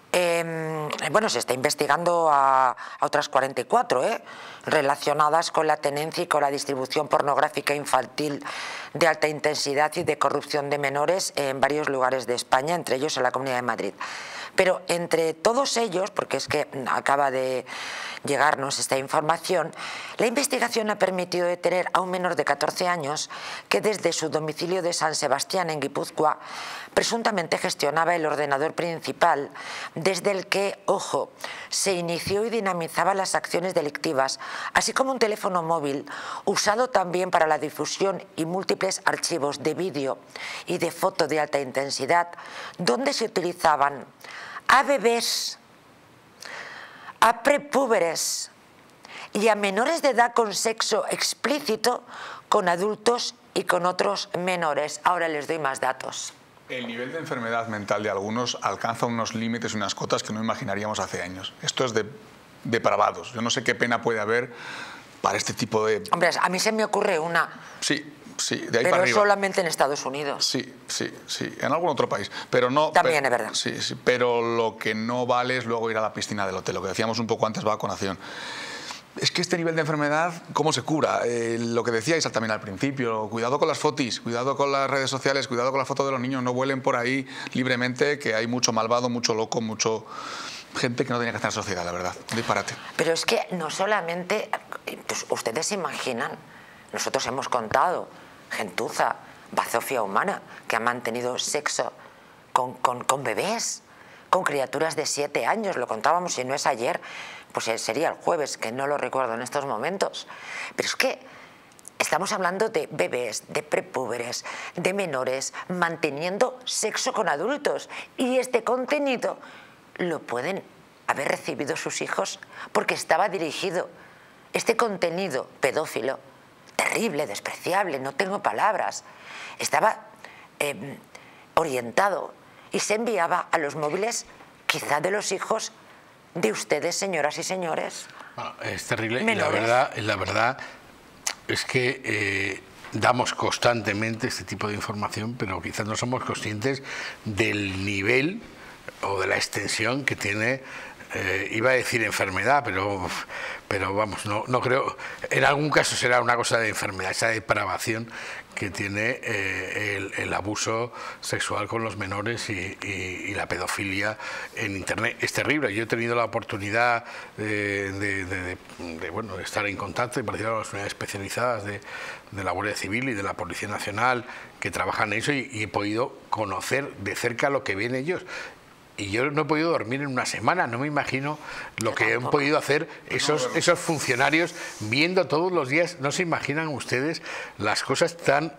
Bueno, se está investigando a otras 44, relacionadas con la tenencia y con la distribución pornográfica infantil de alta intensidad y de corrupción de menores en varios lugares de España, entre ellos en la Comunidad de Madrid. Pero entre todos ellos, porque es que acaba de llegarnos esta información, la investigación ha permitido detener a un menor de 14 años que desde su domicilio de San Sebastián, en Guipúzcoa, presuntamente gestionaba el ordenador principal desde el que, ojo, se inició y dinamizaba las acciones delictivas, así como un teléfono móvil usado también para la difusión y múltiples archivos de vídeo y de foto de alta intensidad, donde se utilizaban a bebés, a prepúberes y a menores de edad con sexo explícito con adultos y con otros menores. Ahora les doy más datos. El nivel de enfermedad mental de algunos alcanza unos límites y unas cotas que no imaginaríamos hace años. Esto es de depravados. Yo no sé qué pena puede haber para este tipo de... Hombre, a mí se me ocurre una... Sí, de ahí pero para arriba. Solamente en Estados Unidos. Sí, en algún otro país. Pero no, también es verdad. Sí, pero lo que no vale es luego ir a la piscina del hotel, lo que decíamos un poco antes, vacunación. Es que este nivel de enfermedad, ¿cómo se cura? Lo que decíais también al principio, cuidado con las fotis, cuidado con las redes sociales, cuidado con las fotos de los niños, no vuelen por ahí libremente, que hay mucho malvado, mucho loco, mucho... gente que no tenía que estar en la sociedad, la verdad. Un disparate. Pero es que no solamente... Pues ustedes se imaginan, nosotros hemos contado, gentuza, bazofia humana, que ha mantenido sexo con bebés, con criaturas de 7 años, lo contábamos, si no es ayer, pues sería el jueves, que no lo recuerdo en estos momentos. Pero es que estamos hablando de bebés, de prepúberes, de menores, manteniendo sexo con adultos. Y este contenido lo pueden haber recibido sus hijos porque estaba dirigido, este contenido pedófilo, terrible, despreciable, no tengo palabras, estaba orientado y se enviaba a los móviles quizá de los hijos de ustedes, señoras y señores. Bueno, es terrible. Menores. Y la verdad es que damos constantemente este tipo de información, pero quizás no somos conscientes del nivel o de la extensión que tiene, iba a decir enfermedad, pero vamos, no creo, en algún caso será una cosa de enfermedad, esa depravación que tiene el abuso sexual con los menores y la pedofilia en Internet. Es terrible. Yo he tenido la oportunidad de estar en contacto y participar en las unidades especializadas de la Guardia Civil y de la Policía Nacional que trabajan en eso y he podido conocer de cerca lo que ven ellos. Y yo no he podido dormir en una semana, no me imagino lo que han podido hacer esos funcionarios viendo todos los días. No se imaginan ustedes las cosas tan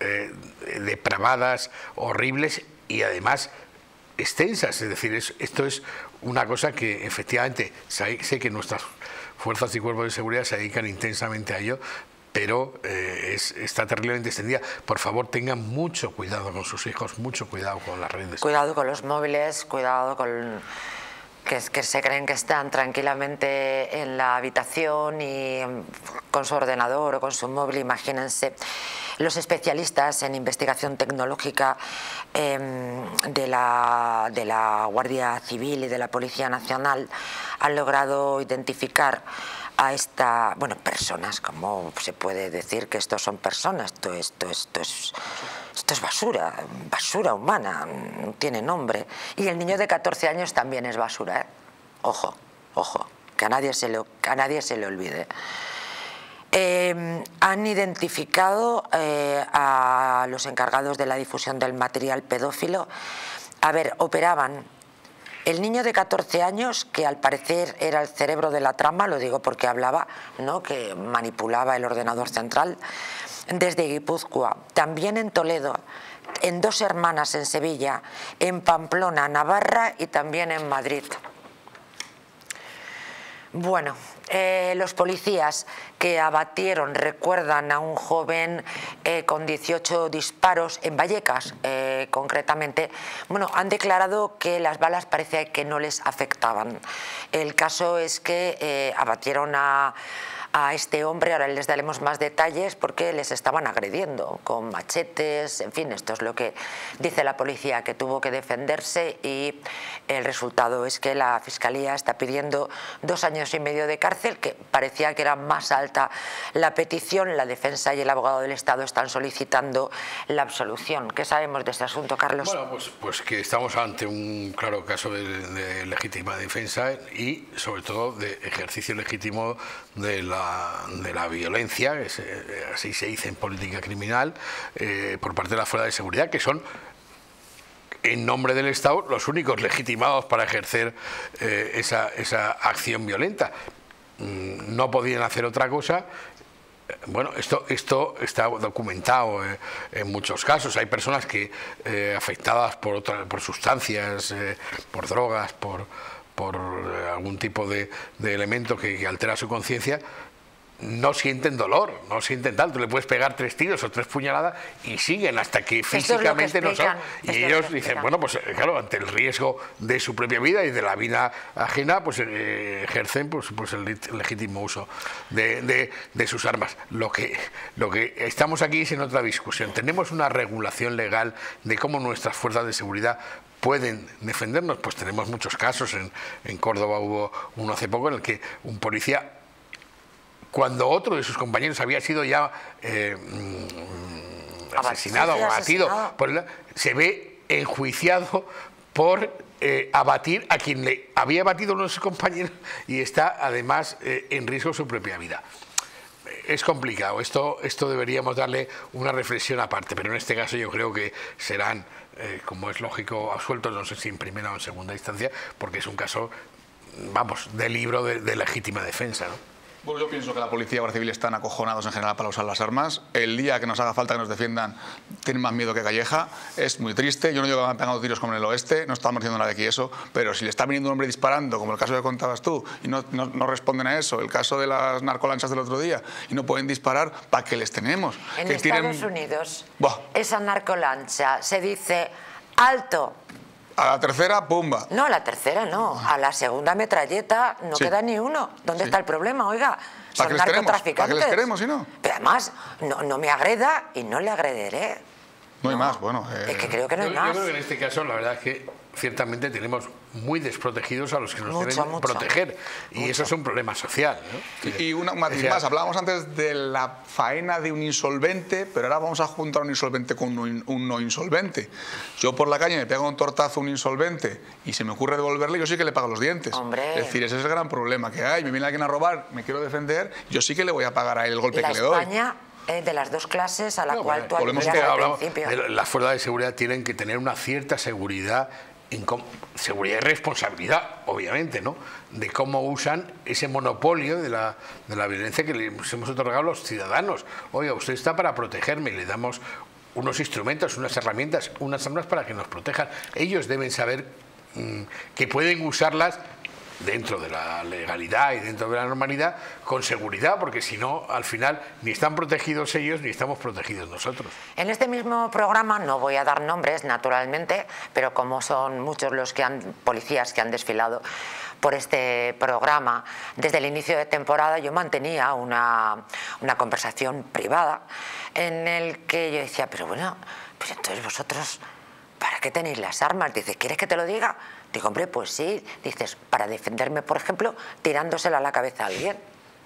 depravadas, horribles y además extensas. Es decir, esto es una cosa que efectivamente sé que nuestras fuerzas y cuerpos de seguridad se dedican intensamente a ello, pero está terriblemente extendida. Por favor, tengan mucho cuidado con sus hijos, mucho cuidado con las redes. Cuidado con los móviles, cuidado con que se creen que están tranquilamente en la habitación y con su ordenador o con su móvil. Imagínense. Los especialistas en investigación tecnológica de la Guardia Civil y de la Policía Nacional han logrado identificar a personas, ¿cómo se puede decir que estos son personas? Esto es basura humana, no tiene nombre. Y el niño de 14 años también es basura, ¿eh? Ojo, que a nadie se le olvide. Han identificado a los encargados de la difusión del material pedófilo. Operaban el niño de 14 años, que al parecer era el cerebro de la trama, lo digo porque hablaba, ¿no?, que manipulaba el ordenador central, desde Guipúzcoa, también en Toledo, en Dos Hermanas en Sevilla, en Pamplona, Navarra y también en Madrid. Bueno, los policías que abatieron, recuerdan a un joven con 18 disparos en Vallecas, concretamente, han declarado que las balas parece que no les afectaban. El caso es que abatieron a a este hombre. Ahora les daremos más detalles porque les estaban agrediendo con machetes, en fin, esto es lo que dice la policía, que tuvo que defenderse, y el resultado es que la Fiscalía está pidiendo 2 años y medio de cárcel, que parecía que era más alta la petición. La defensa y el abogado del Estado están solicitando la absolución. ¿Qué sabemos de este asunto, Carlos? Bueno, pues que estamos ante un claro caso de legítima defensa y sobre todo de ejercicio legítimo de la violencia, así se dice en política criminal, por parte de la fuerza de seguridad, que son en nombre del Estado los únicos legitimados para ejercer esa acción violenta. No podían hacer otra cosa. Bueno, esto está documentado en muchos casos. Hay personas que afectadas por sustancias, por drogas, por algún tipo de elemento que altera su conciencia, no sienten dolor, no sienten tal. Tú le puedes pegar 3 tiros o 3 puñaladas y siguen hasta que físicamente no son. Y ellos dicen, bueno, pues claro, ante el riesgo de su propia vida y de la vida ajena, pues ejercen pues el legítimo uso de sus armas. Lo que estamos aquí es en otra discusión. Tenemos una regulación legal de cómo nuestras fuerzas de seguridad pueden defendernos. Pues tenemos muchos casos. En Córdoba hubo uno hace poco en el que un policía, cuando otro de sus compañeros había sido ya asesinado o abatido, se ve enjuiciado por abatir a quien le había abatido uno de sus compañeros y está además en riesgo su propia vida. Es complicado, esto deberíamos darle una reflexión aparte, pero en este caso yo creo que serán, como es lógico, absueltos, no sé si en primera o en segunda instancia, porque es un caso, vamos, de libro de legítima defensa, ¿no? Bueno, yo pienso que la policía y la Guardia Civil están acojonados en general para usar las armas. El día que nos haga falta que nos defiendan, tienen más miedo que Calleja. Es muy triste. Yo no digo que me han pegado tiros como en el oeste, no estamos diciendo nada de aquí eso, pero si le está viniendo un hombre disparando, como el caso que contabas tú, y no responden a eso, el caso de las narcolanchas del otro día, y no pueden disparar, ¿para qué les tenemos? En Estados Unidos, esa narcolancha se dice alto. A la tercera, pumba. No, a la tercera no. A la segunda metralleta no queda ni uno. ¿Dónde está el problema? Oiga, son narcotraficantes. ¿Para qué les queremos si no? Pero además, no me agreda y no le agrederé. No hay más, bueno. Es que creo que no hay más. Yo creo que en este caso, la verdad es que ciertamente tenemos muy desprotegidos a los que nos deben proteger. Y eso es un problema social, ¿no? Y un matiz más, hablábamos antes de la faena de un insolvente, pero ahora vamos a juntar un insolvente con un no insolvente. Yo por la calle me pego un tortazo a un insolvente y se me ocurre devolverle, yo sí que le pago los dientes. Hombre. Es decir, ese es el gran problema que hay. Me viene alguien a robar, me quiero defender, yo sí que le voy a pagar a él el golpe que le doy. España de las dos clases a la cual tú volvemos al principio. Las fuerzas de seguridad tienen que tener una cierta seguridad, seguridad y responsabilidad, obviamente, ¿no?, de cómo usan ese monopolio de la violencia que les hemos otorgado a los ciudadanos. Oiga, usted está para protegerme, le damos unos instrumentos, unas herramientas, unas armas para que nos protejan. Ellos deben saber que pueden usarlas dentro de la legalidad y dentro de la normalidad, con seguridad, porque si no, al final, ni están protegidos ellos ni estamos protegidos nosotros. En este mismo programa, no voy a dar nombres, naturalmente, pero como son muchos los policías que han desfilado por este programa, desde el inicio de temporada yo mantenía una conversación privada en el que yo decía, pero bueno, pues entonces vosotros, ¿para qué tenéis las armas? Dice, ¿quieres que te lo diga? Digo, hombre, pues sí. Dices, para defenderme, por ejemplo, tirándosela a la cabeza a alguien.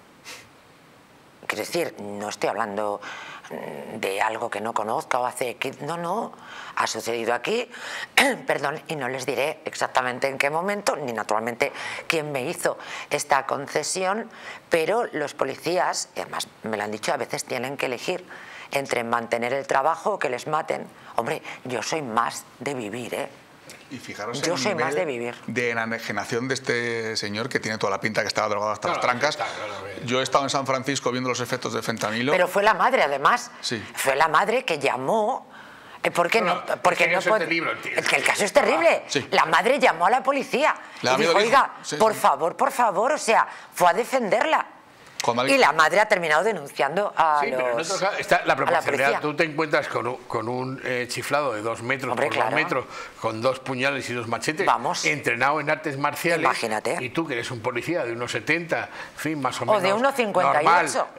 Quiero decir, no estoy hablando de algo que no conozca o hace... No, ha sucedido aquí, perdón, y no les diré exactamente en qué momento, ni naturalmente quién me hizo esta concesión, pero los policías, y además me lo han dicho, a veces tienen que elegir entre mantener el trabajo o que les maten. Hombre, yo soy más de vivir, ¿eh? Y fijaros yo soy más de vivir. De enajenación de este señor que tiene toda la pinta que estaba drogado hasta las trancas. Yo he estado en San Francisco viendo los efectos del fentanilo. Pero fue la madre, además. Sí. Fue la madre que llamó. ¿Por qué no? Porque no puede. Es que el caso es terrible. Sí. La madre llamó a la policía y dijo, oiga, por favor, o sea, fue a defenderla. Y la madre ha terminado denunciando a sí, pero en otro caso está la proporcionalidad. Tú te encuentras con un chiflado de 2 metros por 2 metros, con 2 puñales y 2 machetes, entrenado en artes marciales. Imagínate. Y tú, que eres un policía de unos 70, en fin, más o menos. O de unos 58.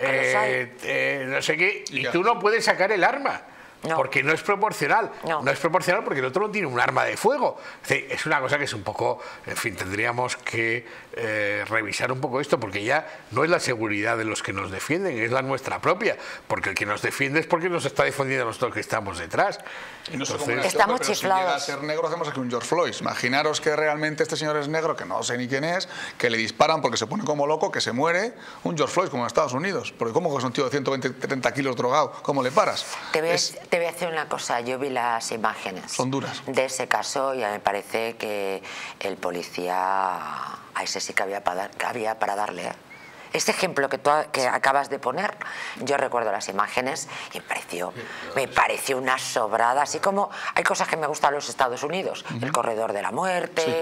No sé qué, y tú no puedes sacar el arma. No. Porque no es proporcional. No es proporcional porque el otro no tiene un arma de fuego. Es una cosa que es un poco... En fin, tendríamos que revisar un poco esto, porque ya no es la seguridad de los que nos defienden, es la nuestra propia. Porque el que nos defiende es porque nos está defendiendo a nosotros que estamos detrás. Y no sé cómo estamos pero chiflados. Si llega a ser negro, hacemos aquí un George Floyd. Imaginaros que realmente este señor es negro, que no sé ni quién es, que le disparan porque se pone como loco, que se muere. Un George Floyd como en Estados Unidos. Porque ¿cómo que es un tío de 120, 30 kilos drogado? ¿Cómo le paras? Te voy a decir una cosa, yo vi las imágenes Son duras. de ese caso y me parece que el policía, a ese sí que había para darle. Este ejemplo que acabas de poner, yo recuerdo las imágenes y me pareció una sobrada, así como hay cosas que me gustan en los Estados Unidos, el corredor de la muerte,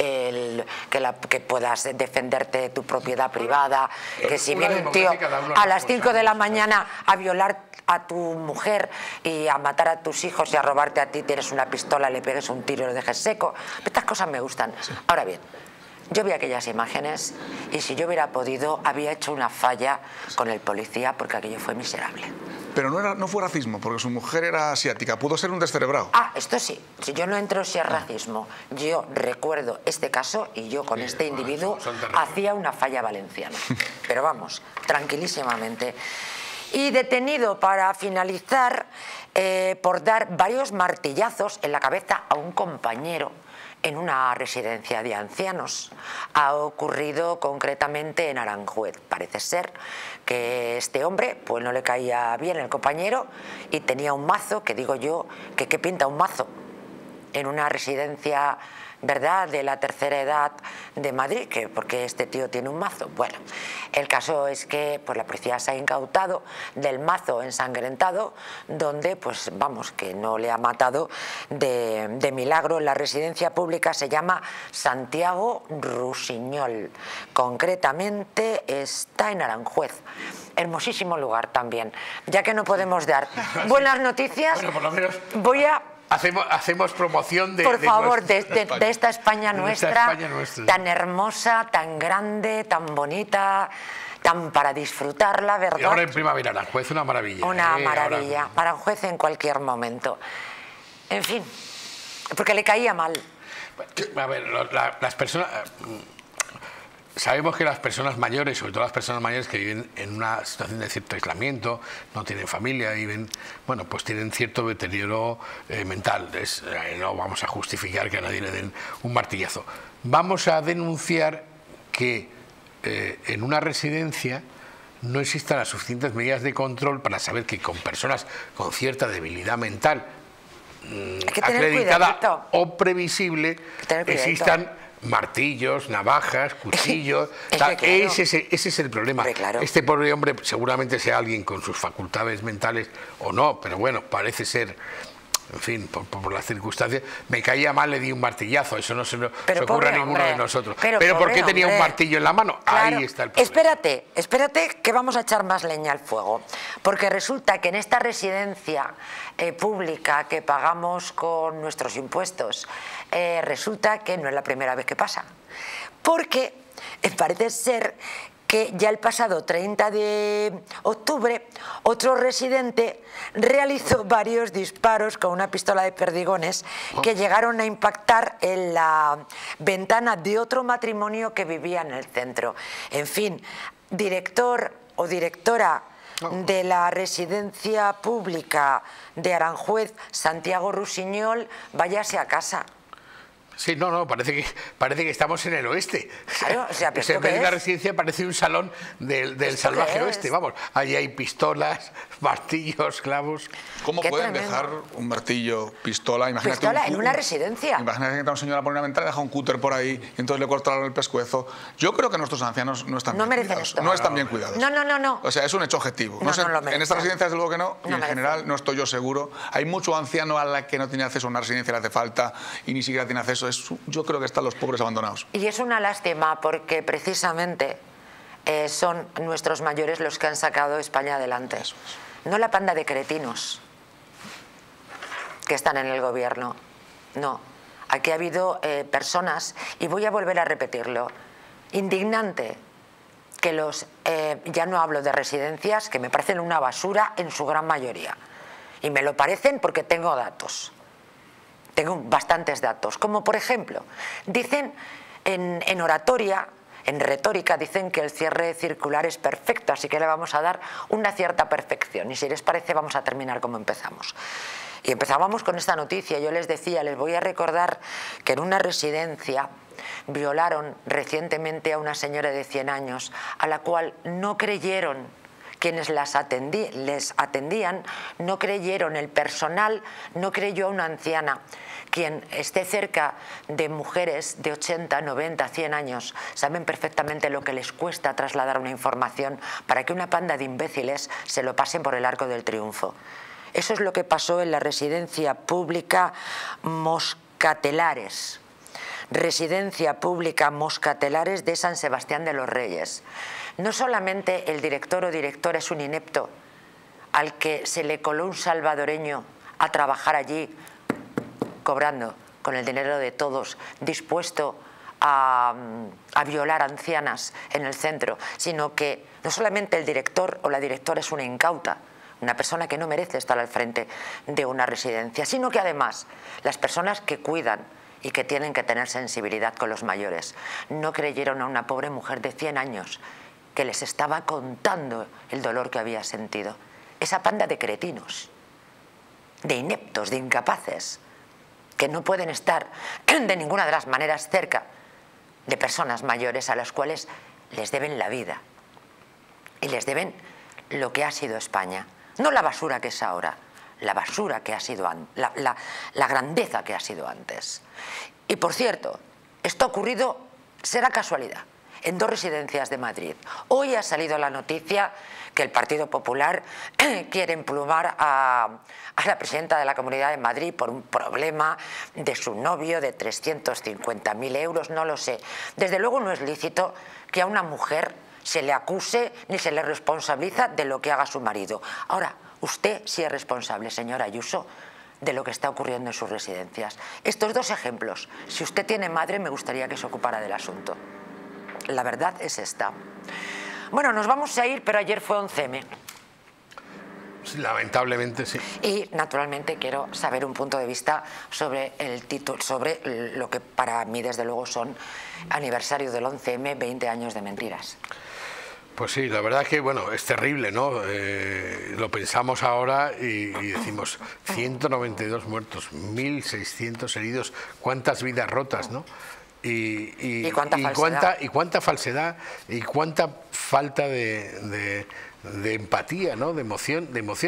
que puedas defenderte de tu propiedad privada, que si viene un tío a las 5 de la mañana a violar a tu mujer y a matar a tus hijos y a robarte a ti, tienes una pistola, le pegues un tiro y lo dejes seco. Estas cosas me gustan. Sí. Ahora bien, yo vi aquellas imágenes y si yo hubiera podido, había hecho una falla con el policía porque aquello fue miserable. Pero no fue racismo, porque su mujer era asiática, pudo ser un descerebrado. Esto sí, si yo no entro si es racismo. Yo recuerdo este caso y yo con este individuo hacía una falla valenciana. Pero vamos, tranquilísimamente. Y detenido para finalizar por dar varios martillazos en la cabeza a un compañero en una residencia de ancianos. Ha ocurrido concretamente en Aranjuez. Parece ser que este hombre pues no le caía bien el compañero y tenía un mazo, que digo yo, que ¿qué pinta un mazo en una residencia, verdad, de la tercera edad de Madrid? Que porque este tío tiene un mazo. Bueno, el caso es que pues la policía se ha incautado del mazo ensangrentado, donde pues vamos, que no le ha matado de milagro. La residencia pública se llama Santiago Rusiñol, concretamente está en Aranjuez. Hermosísimo lugar también. Ya que no podemos dar buenas noticias, bueno, por lo menos voy a... Hacemos promoción de... Por favor, de esta España nuestra, tan hermosa, tan grande, tan bonita, tan para disfrutarla, ¿verdad? Y ahora en primavera, Aranjuez, una maravilla. Una maravilla. Aranjuez en cualquier momento. En fin, porque le caía mal. A ver, las personas... Sabemos que las personas mayores, sobre todo las personas mayores que viven en una situación de cierto aislamiento, no tienen familia, viven, bueno, pues tienen cierto deterioro mental. No vamos a justificar que a nadie le den un martillazo. Vamos a denunciar que en una residencia no existan las suficientes medidas de control para saber que con personas con cierta debilidad mental acreditada o previsible existan martillos, navajas, cuchillos. Claro. Ese es el problema. Claro. Este pobre hombre seguramente sea alguien con sus facultades mentales o no, pero bueno, parece ser, en fin, por las circunstancias. Me caía mal, le di un martillazo, eso no se ocurre a ninguno de nosotros. Pero ¿por qué tenía un martillo en la mano? Claro. Ahí está el problema. Espérate que vamos a echar más leña al fuego, porque resulta que en esta residencia pública que pagamos con nuestros impuestos, resulta que no es la primera vez que pasa, porque parece ser que ya el pasado 30 de octubre otro residente realizó varios disparos con una pistola de perdigones que llegaron a impactar en la ventana de otro matrimonio que vivía en el centro. En fin, director o directora de la residencia pública de Aranjuez, Santiago Rusiñol, váyase a casa. Sí, no, parece que estamos en el oeste. Claro, o sea, pues en vez de una residencia parece un salón del salvaje oeste, vamos. Allí hay pistolas, martillos, clavos. ¿Cómo pueden dejar un martillo, pistola? Imagínate en una residencia. Imagínate que entra un señor a poner una ventana, deja un cúter por ahí y entonces le cortaron el pescuezo. Yo creo que nuestros ancianos no están bien cuidados. No están bien cuidados. No. O sea, es un hecho objetivo. No sé, en estas residencias desde luego que no, y en general no estoy yo seguro. Hay mucho anciano a la que no tiene acceso a una residencia, le hace falta y ni siquiera tiene acceso. Yo creo que están los pobres abandonados. Y es una lástima porque precisamente son nuestros mayores los que han sacado España adelante. No la panda de cretinos que están en el gobierno. No. Aquí ha habido personas, y voy a volver a repetirlo, indignante que ya no hablo de residencias, que me parecen una basura en su gran mayoría. Y me lo parecen porque tengo datos. Tengo bastantes datos. Como por ejemplo, dicen en oratoria, en retórica, dicen que el cierre circular es perfecto, así que le vamos a dar una cierta perfección. Y si les parece, vamos a terminar como empezamos. Y empezábamos con esta noticia. Yo les decía, les voy a recordar que en una residencia violaron recientemente a una señora de 100 años, a la cual no creyeron quienes les atendían, no creyeron, el personal no creyó a una anciana. Quien esté cerca de mujeres de 80, 90, 100 años saben perfectamente lo que les cuesta trasladar una información para que una panda de imbéciles se lo pasen por el arco del triunfo. Eso es lo que pasó en la residencia pública Moscatelares. Residencia pública Moscatelares de San Sebastián de los Reyes. No solamente el director o directora es un inepto al que se le coló un salvadoreño a trabajar allí, cobrando con el dinero de todos, dispuesto a violar ancianas en el centro, sino que no solamente el director o la directora es una incauta, una persona que no merece estar al frente de una residencia, sino que además las personas que cuidan y que tienen que tener sensibilidad con los mayores no creyeron a una pobre mujer de 100 años que les estaba contando el dolor que había sentido. Esa panda de cretinos, de ineptos, de incapaces, que no pueden estar de ninguna de las maneras cerca de personas mayores a las cuales les deben la vida y les deben lo que ha sido España. No la basura que es ahora, la basura que ha sido la grandeza que ha sido antes. Y por cierto, esto ha ocurrido, será casualidad, en 2 residencias de Madrid. Hoy ha salido la noticia que el Partido Popular quiere emplumar a la presidenta de la Comunidad de Madrid por un problema de su novio de 350.000 euros, no lo sé. Desde luego no es lícito que a una mujer se le acuse ni se le responsabiliza de lo que haga su marido. Ahora, usted sí es responsable, señora Ayuso, de lo que está ocurriendo en sus residencias. Estos 2 ejemplos, si usted tiene madre, me gustaría que se ocupara del asunto. La verdad es esta. Bueno, nos vamos a ir, pero ayer fue 11M. Lamentablemente sí. Y naturalmente quiero saber un punto de vista sobre el título, sobre lo que para mí desde luego son aniversario del 11M, 20 años de mentiras. Pues sí, la verdad es que bueno, es terrible, ¿no? Lo pensamos ahora y decimos 192 muertos, 1.600 heridos, cuántas vidas rotas, ¿no? Y cuánta falsedad y cuánta falta de empatía, ¿no? de emoción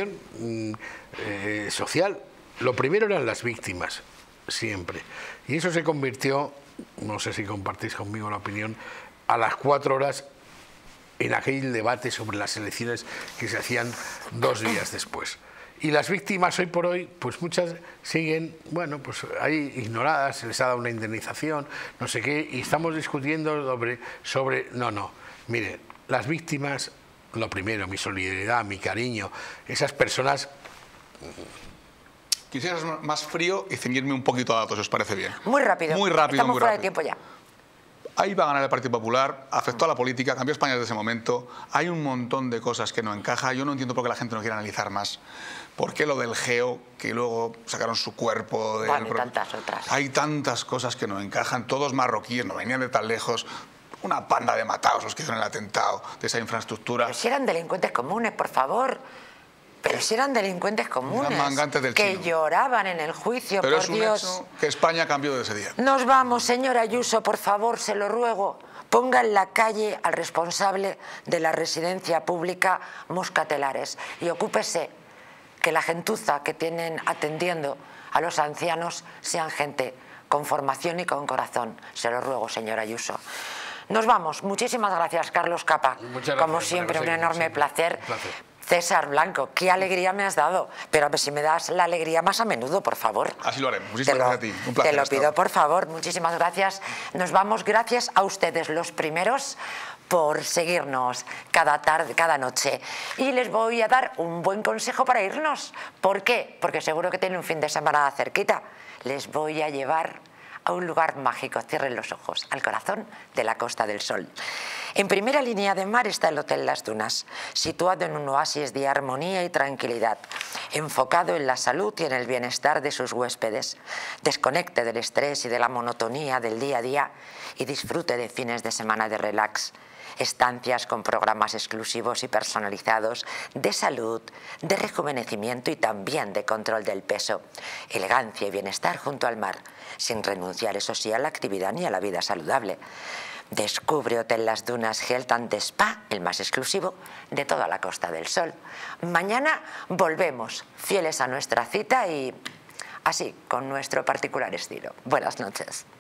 social. Lo primero eran las víctimas, siempre. Y eso se convirtió, no sé si compartís conmigo la opinión, a las 4 horas en aquel debate sobre las elecciones que se hacían 2 días después. Y las víctimas hoy por hoy, pues muchas siguen, bueno, pues ahí ignoradas, se les ha dado una indemnización, no sé qué, y estamos discutiendo sobre no, mire, las víctimas, lo primero, mi solidaridad, mi cariño, esas personas... Quisiera ser más frío y ceñirme un poquito a datos, ¿os parece bien? Muy rápido. Muy rápido, estamos muy fuera rápido. de tiempo ya. Ahí va a ganar el Partido Popular, afectó a la política, cambió España desde ese momento. Hay un montón de cosas que no encaja. Yo no entiendo por qué la gente no quiere analizar más. ¿Por qué lo del geo, que luego sacaron su cuerpo? Bueno, y tantas otras. Hay tantas cosas que no encajan. Todos marroquíes, no venían de tan lejos. Una panda de matados los que hicieron el atentado de esa infraestructura. Pero si eran delincuentes comunes, por favor. Pero si eran delincuentes comunes, que lloraban en el juicio, pero por Dios. Es un hecho que España cambió de ese día. Nos vamos, señora Ayuso, por favor, se lo ruego. Ponga en la calle al responsable de la residencia pública Moscatelares y ocúpese que la gentuza que tienen atendiendo a los ancianos sean gente con formación y con corazón. Se lo ruego, señora Ayuso. Nos vamos. Muchísimas gracias, Carlos Capa. Muchas gracias, como siempre, un enorme placer. César Blanco, qué alegría me has dado, pero a ver si me das la alegría más a menudo, por favor. Así lo haremos. Muchísimas gracias a ti. Un placer. Te lo pido, por favor. Muchísimas gracias. Nos vamos, gracias a ustedes, los primeros, por seguirnos cada tarde, cada noche. Y les voy a dar un buen consejo para irnos. ¿Por qué? Porque seguro que tienen un fin de semana cerquita. Les voy a llevar a un lugar mágico, cierren los ojos, al corazón de la Costa del Sol. En primera línea de mar está el Hotel Las Dunas, situado en un oasis de armonía y tranquilidad, enfocado en la salud y en el bienestar de sus huéspedes. Desconecte del estrés y de la monotonía del día a día y disfrute de fines de semana de relax. Estancias con programas exclusivos y personalizados de salud, de rejuvenecimiento y también de control del peso. Elegancia y bienestar junto al mar, sin renunciar, eso sí, a la actividad ni a la vida saludable. Descubre Hotel Las Dunas Health & Spa, el más exclusivo de toda la Costa del Sol. Mañana volvemos, fieles a nuestra cita y así, con nuestro particular estilo. Buenas noches.